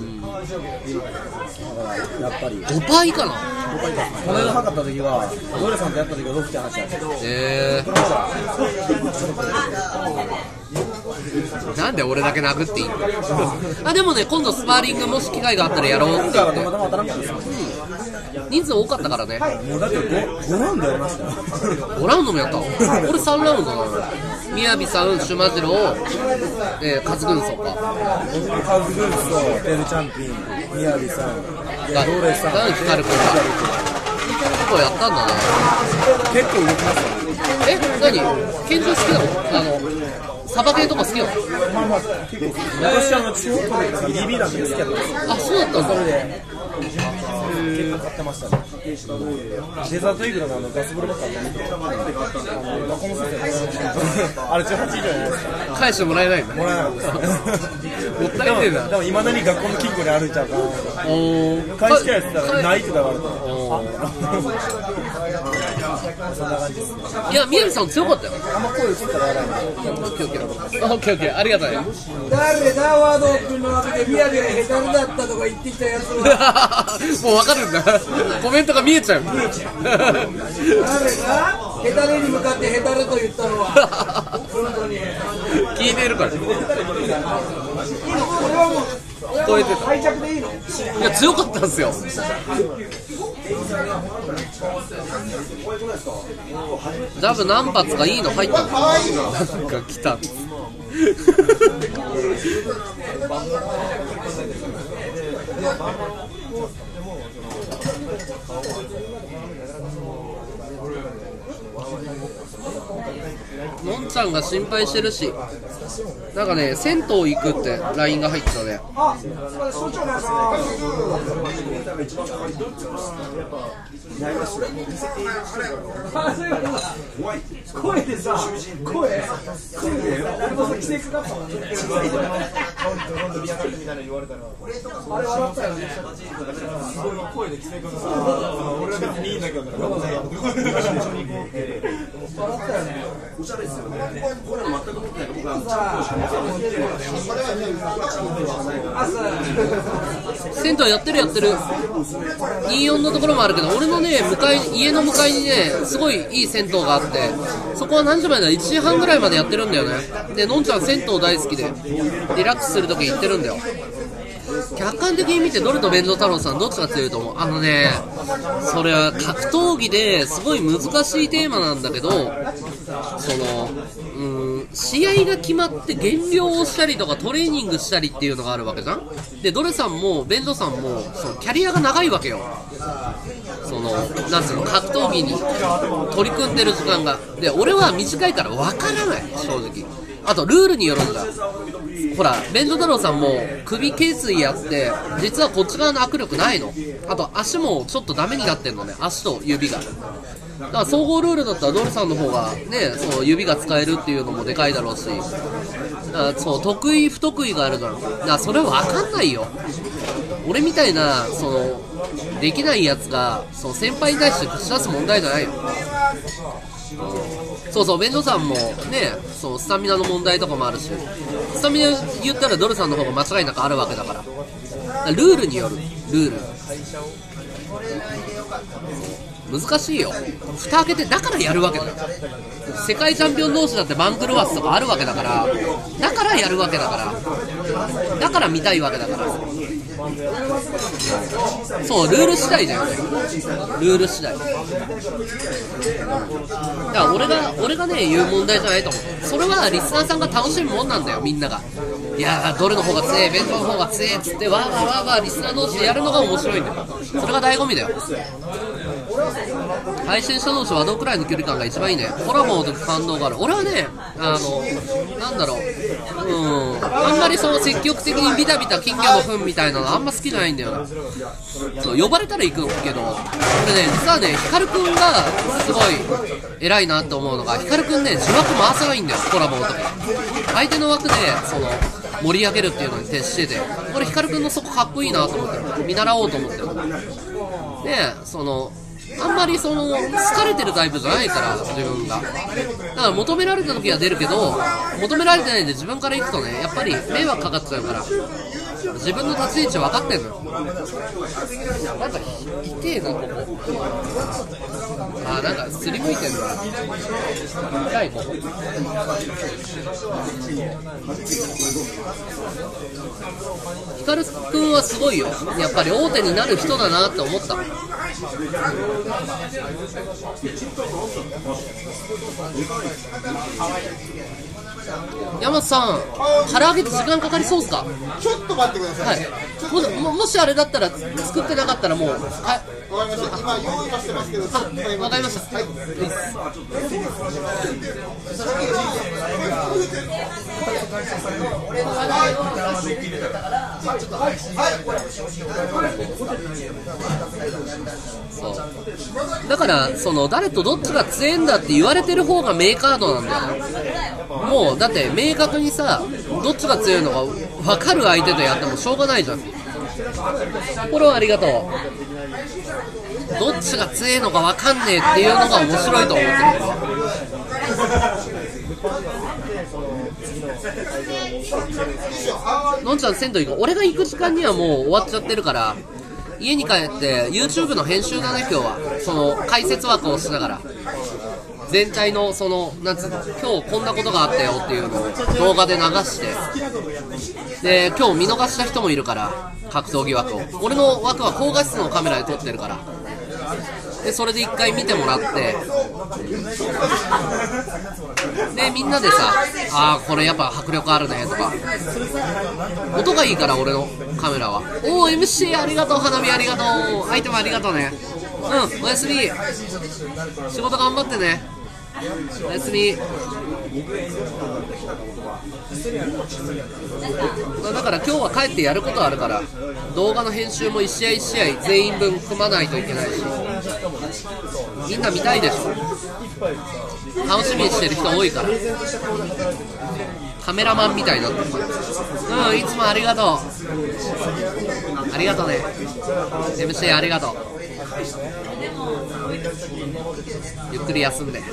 やっぱりごパーセント以下な。 この間測った時はドレさんとやった時はろくてんはちなんですけど、 えー、なんで俺だけ殴っていいの？あ、でもね、今度スパーリングもし機会があったらやろうって言って。 たまたま当たらなかったですよ。 人数多かったからね。 もうだって ご, ごラウンドやりましたよ。 ごラウンドもやったの？俺さんラウンドなの。みやびさん、シュマジロー、えー、カズグンソか。 カズグンソ、テルチャンピン、みやびさん、 がドレさん、 ヒカル君が結構やったんだね。 結構動きますよ。 え、何？拳銃好きなの？あのサバゲーとか好きなの？ まあまあ結構昔あの中国とか ビービー 弾とか好きだったんですよ。 あ、そうだったんだ。 それで結構買ってましたね。デザートイーグルのあのガスボールばっかり買ってあの学校の先生あれじゅうはち以上じゃないですか。 返してもらえないんだ。 もらえなかったです。 もったいねえな。 でもいまだに学校の金庫で歩いちゃうから。 おー、 返しきられてたらないとか言われて。そんな感じですね。 いや、みやびさん強かったよ。 あんま声映ったらやばいんで。 オッケーオッケー。オッケーオッケー。ありがとうね。 誰だワード君のわけでみやびが下手だったとか言ってきたやつはもうわかるんだ。コメントが見えちゃう。 誰がヘタレに向かってヘタレと言ったのは本当に聞いているから。 これはもう聞こえてた。 敗着でいいの？ いや、強かったんですよ。ダブ何発かいいの入ったの？なんか来た。のんちゃんが心配してるし、なんかね、銭湯行くって ライン が入ってたね。 あ、所長なんか声でさ、声誰も規制かかったもんね。あれ笑ったよね。声で規制かかった。俺は別にいいんだけど。笑ったよね。おしゃれですよね。これ全く持ってない僕は銭湯やってるやってる。にじゅうよんのところもあるけど、俺のね、向かい家の向かいにね、すごいいい銭湯があって、そこは何時までだ、いちじはんぐらいまでやってるんだよね。で、のんちゃん銭湯大好きでリラックスするとき行ってるんだよ。客観的に見てドルと弁当太郎さんどっちが強いと思う？あのね、それは格闘技ですごい難しいテーマなんだけど、そのうーん試合が決まって減量をしたりとかトレーニングしたりっていうのがあるわけじゃん。でドレさんも弁当さんもそのキャリアが長いわけよ。そのなんつうの、格闘技に取り組んでる時間が。で俺は短いから分からない、正直。あとルールによるんだ。ほら、弁当太郎さんも首頸椎やって実はこっち側の握力ないの。あと足もちょっとダメになってんのね、足と指が。だから総合ルールだったらドルさんの方がね、そう指が使えるっていうのもでかいだろうし、あそう得意不得意があるから、だからそれは分かんないよ。 俺みたいなそのできないやつがその先輩に対して口出す問題じゃないよ。そうそう、便所さんもね、そうスタミナの問題とかもあるし、スタミナ言ったらドルさんの方が間違いなくあるわけだから、だからルールによるルール難しいよ。蓋開けてだからやるわけだよ。世界チャンピオン同士だって番狂わすとかあるわけだから、だからやるわけだから、だから見たいわけだから。そう、ルール次第だよね。ルール次第。だから俺が俺がね言う問題じゃないと思う。それはリスナーさんが楽しむもんなんだよ。みんながいやーどれの方が強え、弁当の方が強えっつってわーわーわーわーリスナー同士でやるのが面白いんだよ。それが醍醐味だよ。配信者同士はどのくらいの距離感が一番いいね。コラボの時感動がある。俺はね、あのなんだろう、うんあんまりその積極的にビタビタ金魚の糞みたいなのあんま好きじゃないんだよな。そう呼ばれたら行くけど、俺ね実はねヒカルくんがすごい偉いなって思うのが、ヒカルくんね字幕回さないんだよ。コラボの時相手の枠でその盛り上げるっていうのに徹してて、俺ヒカルくんのそこかっこいいなと思ってる。見習おうと思ってる。でそのあんまりその疲れてるタイプじゃないから自分が、だから求められた時は出るけど、求められてないんで自分から行くとねやっぱり迷惑かかっちゃうから、自分の立ち位置分かってんのよ。なんか痛えなここ。あーなんかすりむいてんの痛いここ。ヒカルくんはすごいよ。やっぱり大手になる人だなって思った。山本さん、唐揚げって時間かかりそうですか？ ちょっと待ってください、ね。 はい。も, もしあれだったら作ってなかったらもう。はい。 わかりました。今用意はしてますけど。 わかりました。はい。そうだからその誰とどっちが強いんだって言われてる方が名カードなんだよ。もうだって明確にさどっちが強いのか分かる相手とやってもしょうがないじゃん。フォローありがとう。どっちが強いのか分かんねえっていうのが面白いと思ってる。のんちゃん銭湯行こう。俺が行く時間にはもう終わっちゃってるから家に帰って YouTube の編集だね今日は。その解説枠をしながら全体のそのなんつうの今日こんなことがあったよっていうのを動画で流して、で今日見逃した人もいるから格闘技枠を、俺の枠は高画質のカメラで撮ってるから、でそれで一回見てもらって、でみんなでさあーこれやっぱ迫力あるねとか、音がいいから俺のカメラは。おー エムシー ありがとう、花火ありがとう、アイテムありがとうね。うんおやすみ、仕事頑張ってね、おやすみ。だから今日は帰ってやることあるから動画の編集も一試合一試合全員分組まないといけないし、みんな見たいでしょ。楽しみにしてる人多いからカメラマンみたいになってる。うんいつもありがとう、ありがとうね エムシー ありがとう。ゆっくり休んで。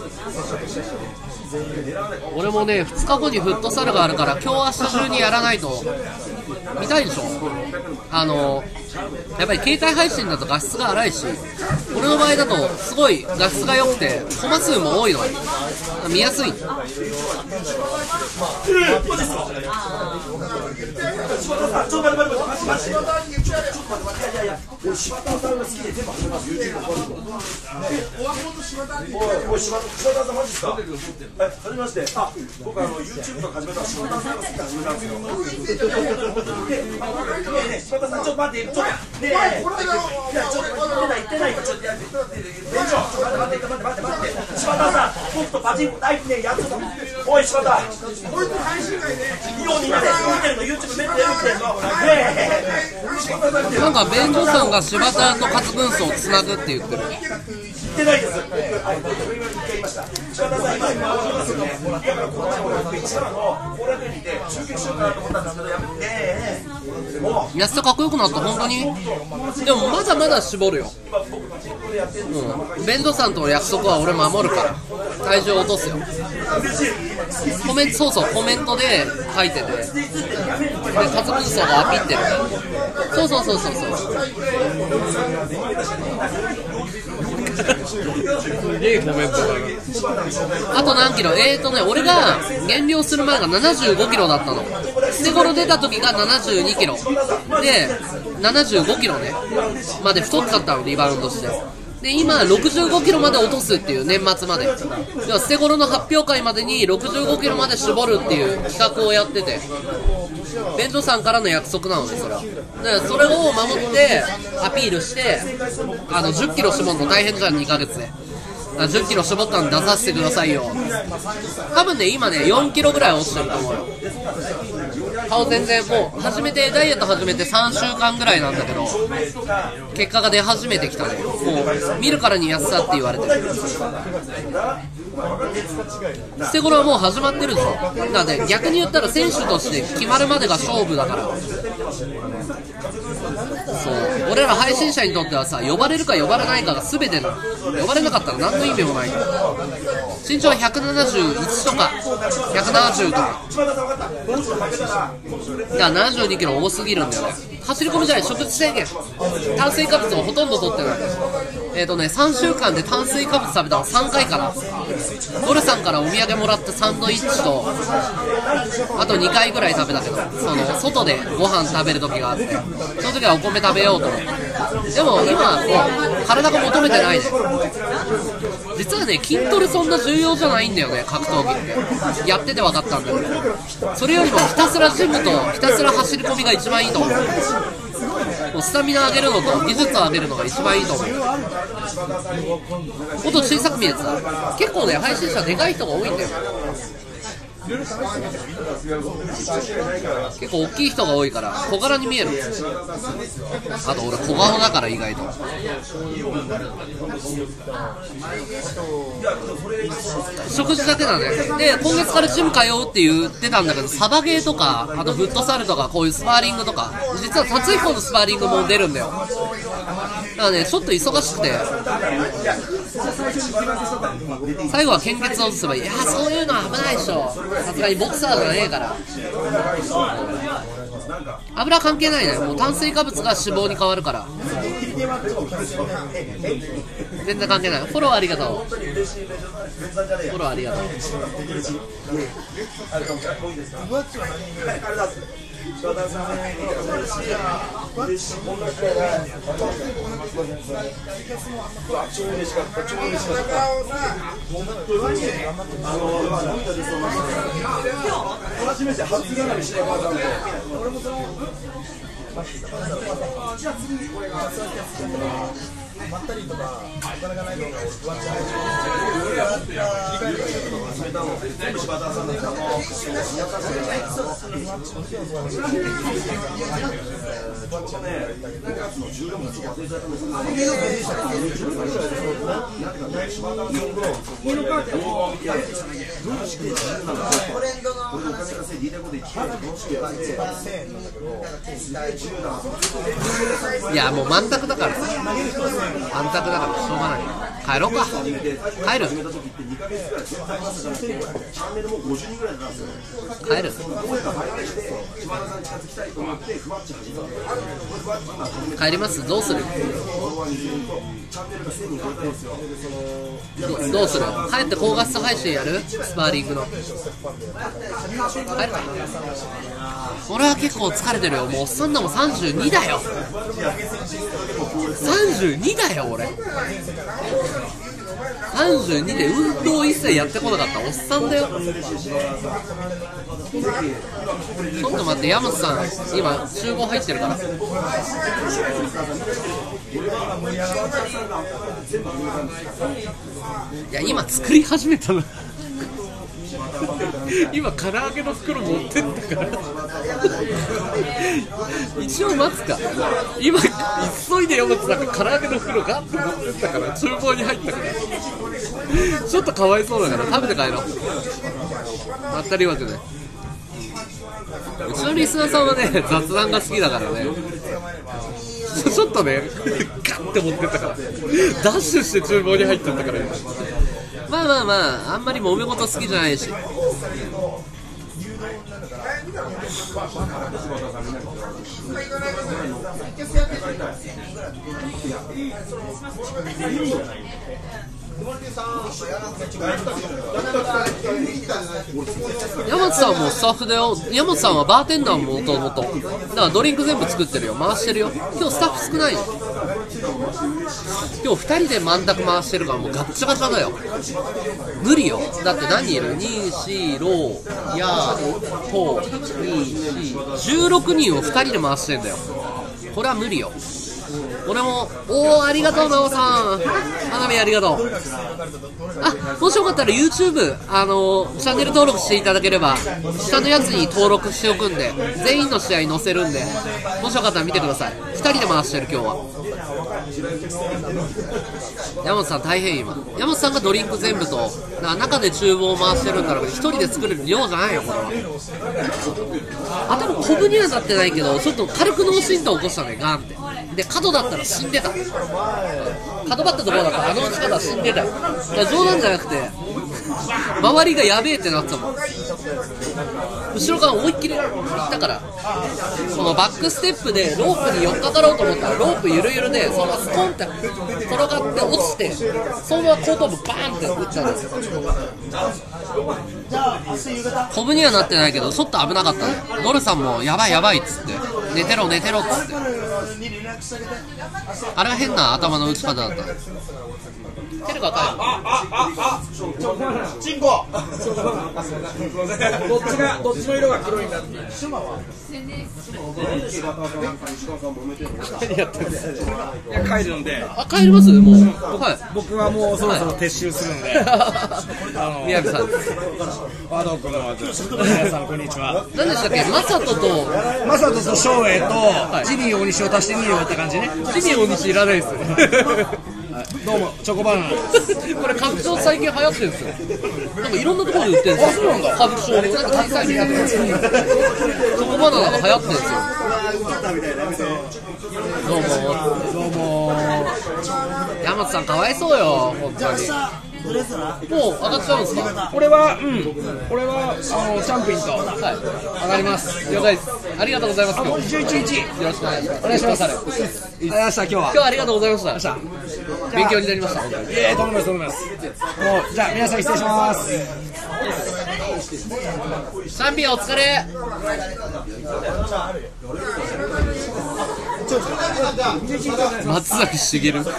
俺もねふつかごにフットサルがあるから今日明日中にやらないと。見たいでしょ。あのやっぱり携帯配信だと画質が荒いし、俺の場合だとすごい画質が良くてコマ数も多いの見やすい。 おい、柴田さんマジっすか？え、はじめまして。あ、僕あの YouTube とか始めたら柴田さんが好きで始めたんですよ。で、ねえねえ、柴田さんちょっと待って、ちょっとねえ、いやちょっと言ってない言ってないちょっとやって、店長、ちょっと待って待って待って待って柴田さん、僕とパチンコ大好きねやつと、おい柴田、こいつ配信外で、イオンにいて、見てるの YouTube めっちゃやるってんの。ねえ、 なんか便所さんが柴田とカツ軍曹をつなぐって言ってる。 言ってないです。 安さかっこよくなった本当に。でもまだまだ絞るよ。うん、ベンドさんとの約束は俺守るから体重落とすよ。コメント、そうそう、コメントで書いてて、で活分層がアピってる。そうそうそうそうそう。すげえコメントだな。あと何キロ？えーとね、俺が減量する前がななじゅうごキロだったの。捨て頃出た時がななじゅうにキロで、ななじゅうごキロねまで太っちゃったの、リバウンドして。で今ろくじゅうごキロまで落とすっていう、年末まで。では捨て頃の発表会までにろくじゅうごキロまで絞るっていう企画をやってて、ベントさんからの約束なので、それはでそれを守ってアピールして、あのじゅっキロ絞るの大変じゃん、にかげつで。じゅっキロ絞ったんで出させてくださいよ。多分ね今ねよんキロぐらい落ちてると思うよ。顔全然もう始めて、ダイエット始めてさんしゅうかんぐらいなんだけど、結果が出始めてきたね。もう見るからに安さって言われてる。捨て頃はもう始まってるでしょ。だって逆に言ったら選手として決まるまでが勝負だから。そう、俺ら配信者にとってはさ、呼ばれるか呼ばれないかが全てなの。呼ばれなかったら何の意味もない。身長はひゃくななじゅういちとかひゃくななじゅうとか、いやななじゅうにキロ多すぎるんだよね。走り込みじゃない、食事制限、炭水化物をほとんど取ってない。えーとねさんしゅうかんで炭水化物食べたのさんかいかな。ドルさんからお土産もらったサンドイッチと、あとにかいぐらい食べたけど、その外でご飯食べる時があって、その時はお米食べようと思って。でも今もう体が求めてないね。実はね筋トレそんな重要じゃないんだよね、格闘技って。やってて分かったんだけど、それよりもひたすらジムとひたすら走り込みが一番いいと思う。もうスタミナ上げるのと技術を上げるのが一番いいと思う。もっと小さく見えてた。結構ね配信者でかい人が多いんだよ。結構大きい人が多いから小柄に見える。あと俺小顔だから意外と。食事だけだね。で今月からジム通うって言ってたんだけど、サバゲーとかあとフットサルとかこういうスパーリングとか、実は達彦のスパーリングも出るんだよ。だからねちょっと忙しくて、最後は献血を打つばいい。いやそういうのは危ないでしょ、さすがにボクサーじゃねえから。油関係ないね。もう炭水化物が脂肪に変わるから全然関係ない。フォローありがとう。フォローありがとう。 初めて初絡みしてもらったんで、まったりとかお金がないのがワンチャン入ってる。始めたので全部柴田さんの顔をやったんですけど、僕はね、ごがつのじゅうよっかと忘れちゃったんですけど、なんていうかね、柴田さんの動画を見て、どうして自分なのか、これでお金稼いでいいこと言って、どうしてやって、 いやもう満卓だから、満卓だからしょうがない。帰ろうか。帰る。帰る。帰ります。どうする？ど, どうする？帰って高画質配信やる？スパーリングの。帰るか。俺は結構疲れてるよ。もうおっさんだもん。さんじゅうにだよ。さんじゅうにだよ俺。さんじゅうにで運動一切やってこなかったおっさんだよ。ちょっと待って、山本さん今集合入ってるから。いや今作り始めたの今唐揚げの袋持ってったから一応待つか。今急いで山本さんが唐揚げの袋ガッと持ってったから厨房に入ったからちょっとかわいそうだから食べて帰ろう。当たりわけで、うちのリスナーさんはね雑談が好きだからね、ちょっとねガッて持ってったからダッシュして厨房に入っちゃったから、まあまあまああんまり揉め事好きじゃないし。山本さんもスタッフだよ。山本さんはバーテンダーももともとだからドリンク全部作ってるよ、回してるよ。今日スタッフ少ないの。今日ふたりで満タク回してるからもうガッチャガチャだよ。無理よ。だって何いる？に、し、ろ、や、と、に、し、じゅうろくにんをふたりで回してんだよ。これは無理よ。俺も、おー、ありがとう、なおさん。花火ありがとう。あ、もしよかったら YouTube、あのー、チャンネル登録していただければ、下のやつに登録しておくんで、全員の試合載せるんで、もしよかったら見てください。ふたりで回してる、今日は。山本さん大変今。山本さんがドリンク全部と、中で厨房を回してるんだろうけど、一人で作れる量じゃないよ、これは。頭コブにはなってないけど、ちょっと軽く脳震盪起こしたね、ガンって。で、角だったら死んでた。角張ったところだったらあの打ち方死んでた。だから冗談じゃなくて、周りがやべえってなってたもん。後ろから思いっきり行ったから、そのバックステップでロープに寄っかかろうと思ったらロープゆるゆるでそのままスコンって転がって落ちて、そのまま後頭部バーンって打っちゃうんですよ。コブにはなってないけどちょっと危なかったね。ドルさんもやばいやばいっつって、寝てろ寝てろっつって、あれは変な頭の打ち方だった。テルが帰る。 チンコ。どっちがどっちの色が黒いんだって。 何やってるんですか。 いや帰るんで。 あ、帰りますもう。はい。 僕はもうそろそろ撤収するんで。あの宮城さん。 ワド君のワド。皆さんこんにちは。 何でしたっけ、マサトとマサトと翔英とジミー大西を足してによって感じね。 ジミー大西いらないです。 どうもチョコバナナ。 これ歌舞伎町最近流行ってるんですよ。なんかいろんなところで売ってるんですよ。歌舞伎町でなんか最近やってるんですよ。チョコバナナが流行ってるんですよ。どうもどうも。山本さんかわいそうよ本当に。もう上がっちゃうんですか。 これはうんこれはあのチャンピンとはい、 上がります。 了解です。ありがとうございます。今日じゅういちにちよろしくお願いします。 お願いします。ありがとうございました今日は。 今日はありがとうございました。勉強になりました。本当に。 ええとんでもないとんでもないです。もうじゃあ皆さん失礼します。 チャンピオンお疲れ。松崎しげる。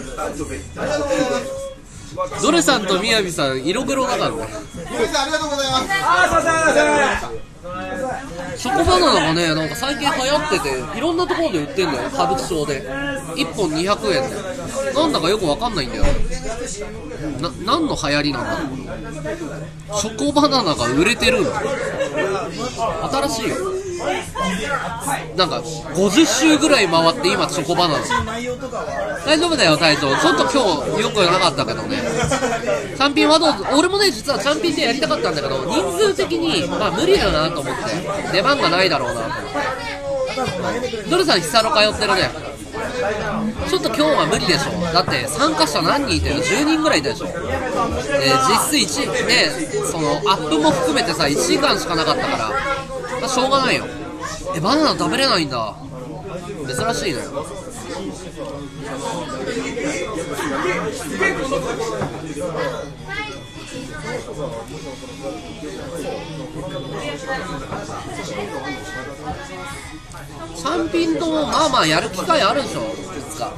ドレさんとみやびさん色黒だからね。 ありがとうございます。 あー、すいません、すいません。 チョコバナナがね、なんか最近流行ってて、いろんなところで売ってんだよ、歌舞伎町で。いっぽんにひゃくえんで。なんだかよくわかんないんだよ。な、何の流行りなんだろう。チョコバナナが売れてるの。新しいよ。なんか、ごじゅっしゅうぐらい回って今チョコバナナ。大丈夫だよ、隊長。ちょっと今日よくなかったけどね。チャンピオンはどう、俺もね、実はチャンピオンでやりたかったんだけど、人数的に、まあ無理だなと思って、出番がないだろうなと思って。ドルさん、ヒサロ通ってるね。ちょっと今日は無理でしょ。だって参加者何人いてる？じゅうにんぐらいいたでしょ。えー、実質いちね、そのアップも含めてさいちじかんしかなかったから、まあ、しょうがないよ。え、バナナ食べれないんだ。珍しいのよ。チャンピンともまあまあやる機会あるでしょ、いつか。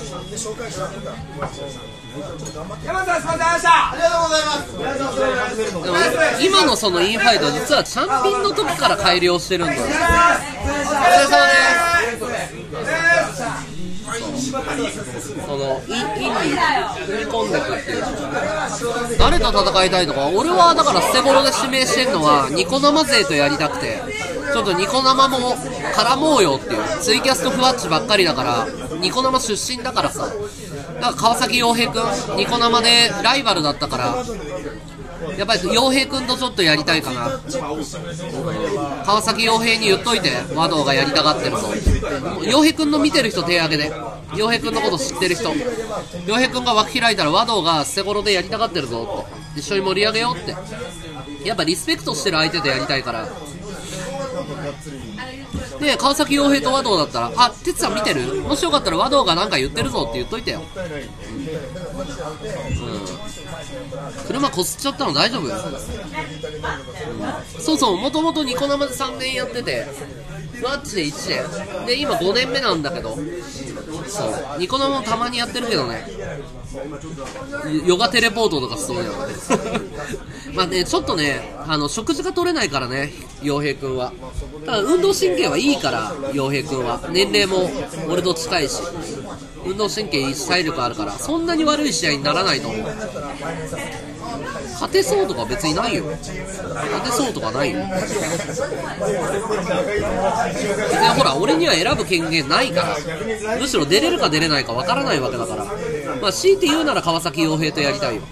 山田さん、すみませんでした。 ありがとうございます。 でも今のそのインファイト、実はチャンピンの時から改良してるんだよ。お疲れ様です。そのイン、インに踏み込んでくっていう。誰と戦いたいとか、俺はだから捨て頃で指名してるのはニコ生勢とやりたくて、 ちょっとニコ生も絡もうよっていう、ツイキャスとふわっちばっかりだから、ニコ生出身だからさ、だから川崎陽平くん、ニコ生でライバルだったから、やっぱり陽平くんとちょっとやりたいかな。川崎陽平に言っといて、和道がやりたがってるぞ。陽平くんの見てる人手挙げで、陽平くんのこと知ってる人、陽平くんが枠開いたら和道が捨て頃でやりたがってるぞって、一緒に盛り上げようって、やっぱリスペクトしてる相手とやりたいから。で、川崎陽平と和道だったら、あ、哲さん見てる？もしよかったら和道がなんか言ってるぞって言っといてよ。うん、車こすっちゃったの大丈夫？うん、そうそう、もともとニコ生でさんねんやってて、ふわっちでいちねんで、今ごねんめなんだけど、そう、ニコ生もたまにやってるけどね、ヨガテレポートとかするよね。まあね、ちょっとね、あの食事が取れないからね、陽平くんは。ただ運動神経はいいから、陽平くんは年齢も俺と近いし、運動神経いいし体力あるから、そんなに悪い試合にならないと思う。勝てそうとか別にないよ。勝てそうとかないよ。でほら、俺には選ぶ権限ないから、むしろ出れるか出れないかわからないわけだから、まあ強いて言うなら川崎陽平とやりたいよ。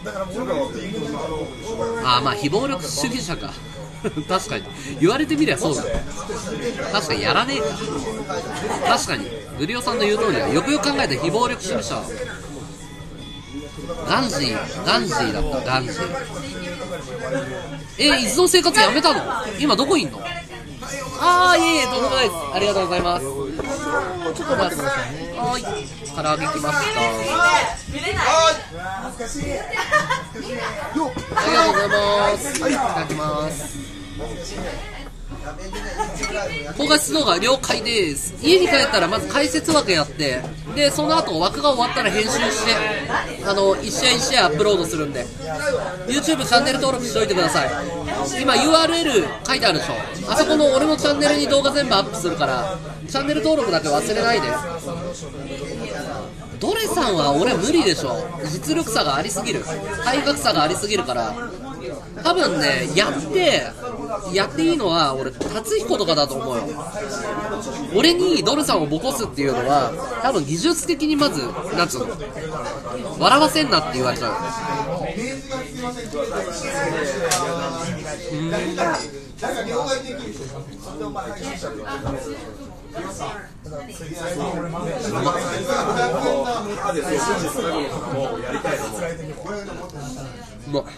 ああ、まあ非暴力主義者か。確かに言われてみりゃそうだ。確かにやらねえか。確かにグリオさんの言う通りだ。よくよく考えて非暴力主義者、ガンジーガンジーだった。ガンジー、えー、伊豆の生活やめたの？今どこいんの？あー、いえいえ、とんでもないです。ありがとうございます。ちょっと待ってくださいね。はーい、唐揚げ来ました。ありがとうございます。いただきます。高画質動画了解です。家に帰ったらまず解説枠やって、でその後枠が終わったら編集して、あのいち試合いち試合アップロードするんで、 YouTube チャンネル登録しておいてください。今 ユーアールエル 書いてあるでしょ。あそこの俺のチャンネルに動画全部アップするから、チャンネル登録だけ忘れないで。ドレさんは俺無理でしょ。実力差がありすぎる、体格差がありすぎるから、多分ね、やってやっていいのは俺達彦とかだと思うよ。俺にドルさんをボコすっていうのは多分技術的にまずなんつうの、笑わせんなって言われちゃう。うーん、うまっ。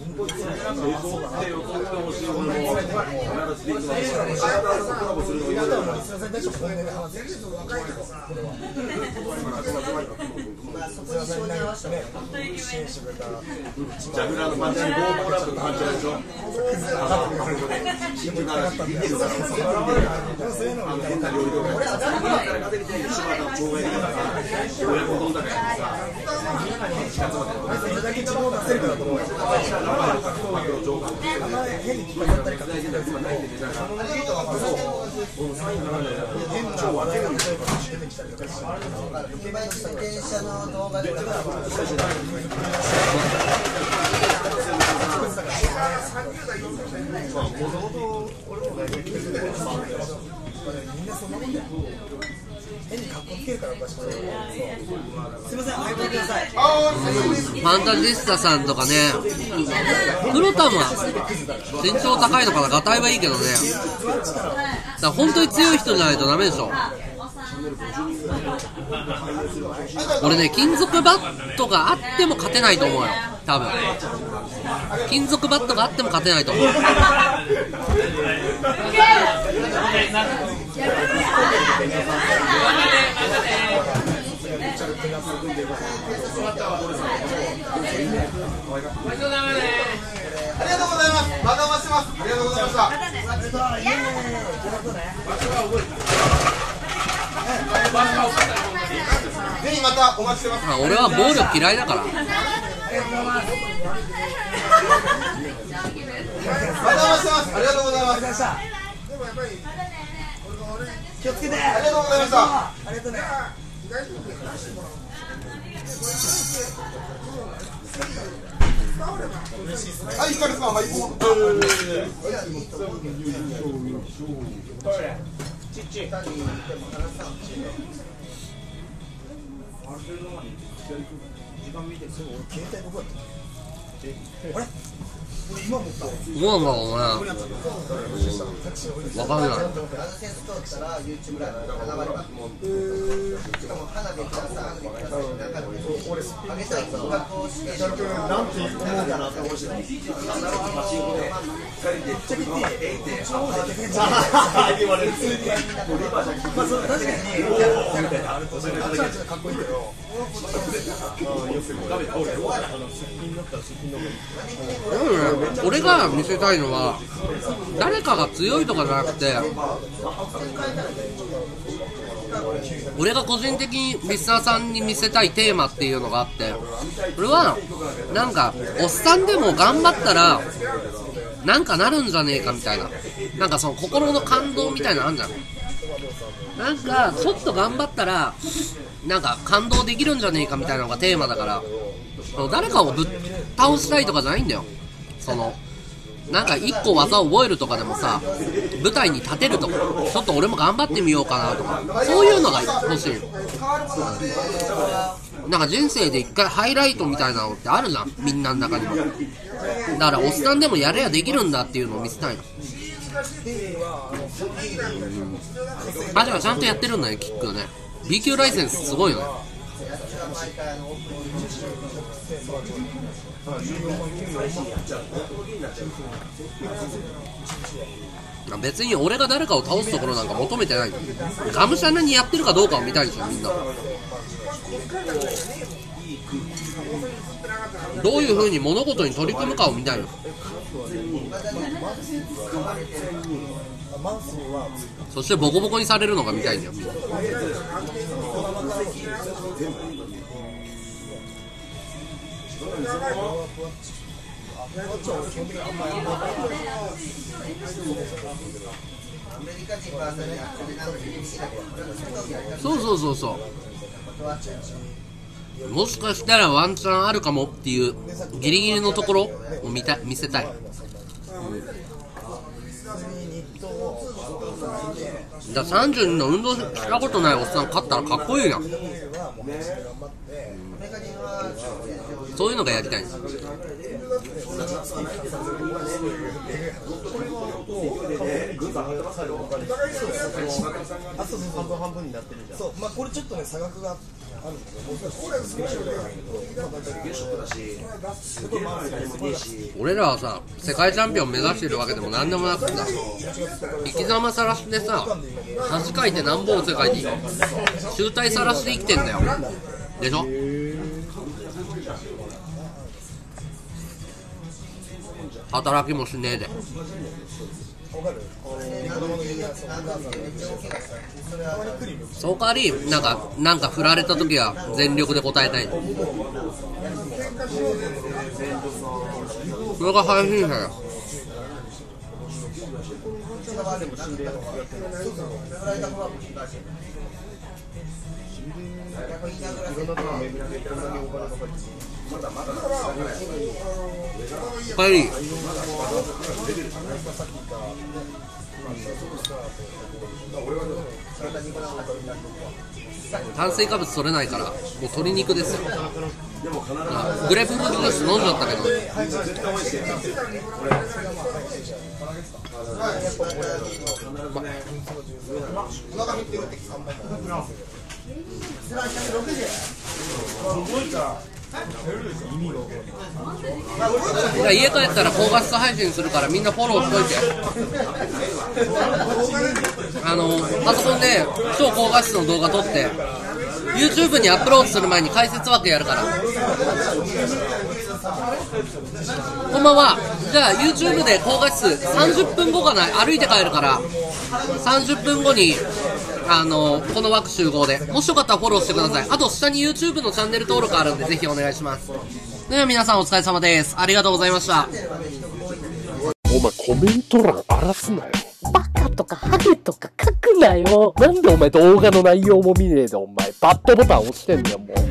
ジャグラーのパンチにボーボーラブのパンチあるでしょ。 ファンタジスタさんとかね、プロタムは身長高いのかな、ガタイはいいけどね、だから本当に強い人じゃないとダメでしょ。俺ね、金属バットがあっても勝てないと思うよ、多分。金属バットがあっても勝てないと思う。 ありがとうございます。またお待ちしてます。ありがとうございました。ぜひまたお待ちしてます。 あ、俺は暴力嫌いだから。 またお待ちしてます。ありがとうございます。 気をつけて。 ありがとうございました。 ありがとうね。 はい、光さん、はい、行こう。 どうなんだろうね。わかんない。俺が見せたいのは誰かが強いとかじゃなくて、俺が個人的にリスナーさんに見せたいテーマっていうのがあって、俺はなんかおっさんでも頑張ったらなんかなるんじゃねえかみたいな、なんかその心の感動みたいなのあんじゃん。なんかちょっと頑張ったらなんか感動できるんじゃねえかみたいなのがテーマだから、誰かをぶっ倒したいとかじゃないんだよ。そのなんか一個技を覚えるとかでもさ、舞台に立てるとか、ちょっと俺も頑張ってみようかなとか、そういうのが欲しい。なんか人生で一回ハイライトみたいなのってあるじゃん、みんなの中にも。だからおっさんでもやれやできるんだっていうのを見せたいの。あ、じゃあちゃんとやってるんだね、キックね。 B 級ライセンスすごいよね。別に俺が誰かを倒すところなんか求めてない。がむしゃらにやってるかどうかを見たいでしょ、みんな。どういう風に物事に取り組むかを見たいの。そしてボコボコにされるのが見たいんだよ。そうそうそうそう。もしかしたらワンチャンあるかもっていうギリギリのところを見た見せたい。ださんじゅうにの運動したことないおっさん勝ったらかっこいいやん。そういうのがやりたいんです。 そう、まあこれちょっとね差額があるんだけど、 俺らはさ世界チャンピオン目指してるわけでもなんでもなくてさ、生き様さらしてさ、恥かいてなんぼの世界に集大さらして生きてんだよ。でしょ。働きもしねえで。その代わりなんかなんか振られた時は全力で答えたい。それが配信者よ。帰り炭水化物取れないからもう鶏肉ですよ。グレープフルーツジュース飲んじゃったけど家帰ったら高画質配信するからみんなフォローしといて。あのパソコンで超高画質の動画撮って YouTube にアップロードする前に解説枠やるから。こんばんは。じゃあ YouTube で高画質さんじゅっぷんごかな、歩いて帰るからさんじゅっぷんごにあのこの枠集合で、もしよかったらフォローしてください。あと下に YouTube のチャンネル登録あるんでぜひお願いします。では皆さんお疲れ様です。ありがとうございました。 お前コメント欄荒らすなよ。 バカとかハゲとか書くなよ。なんでお前動画の内容も見ねえでお前バッドボタン押してんだよもう。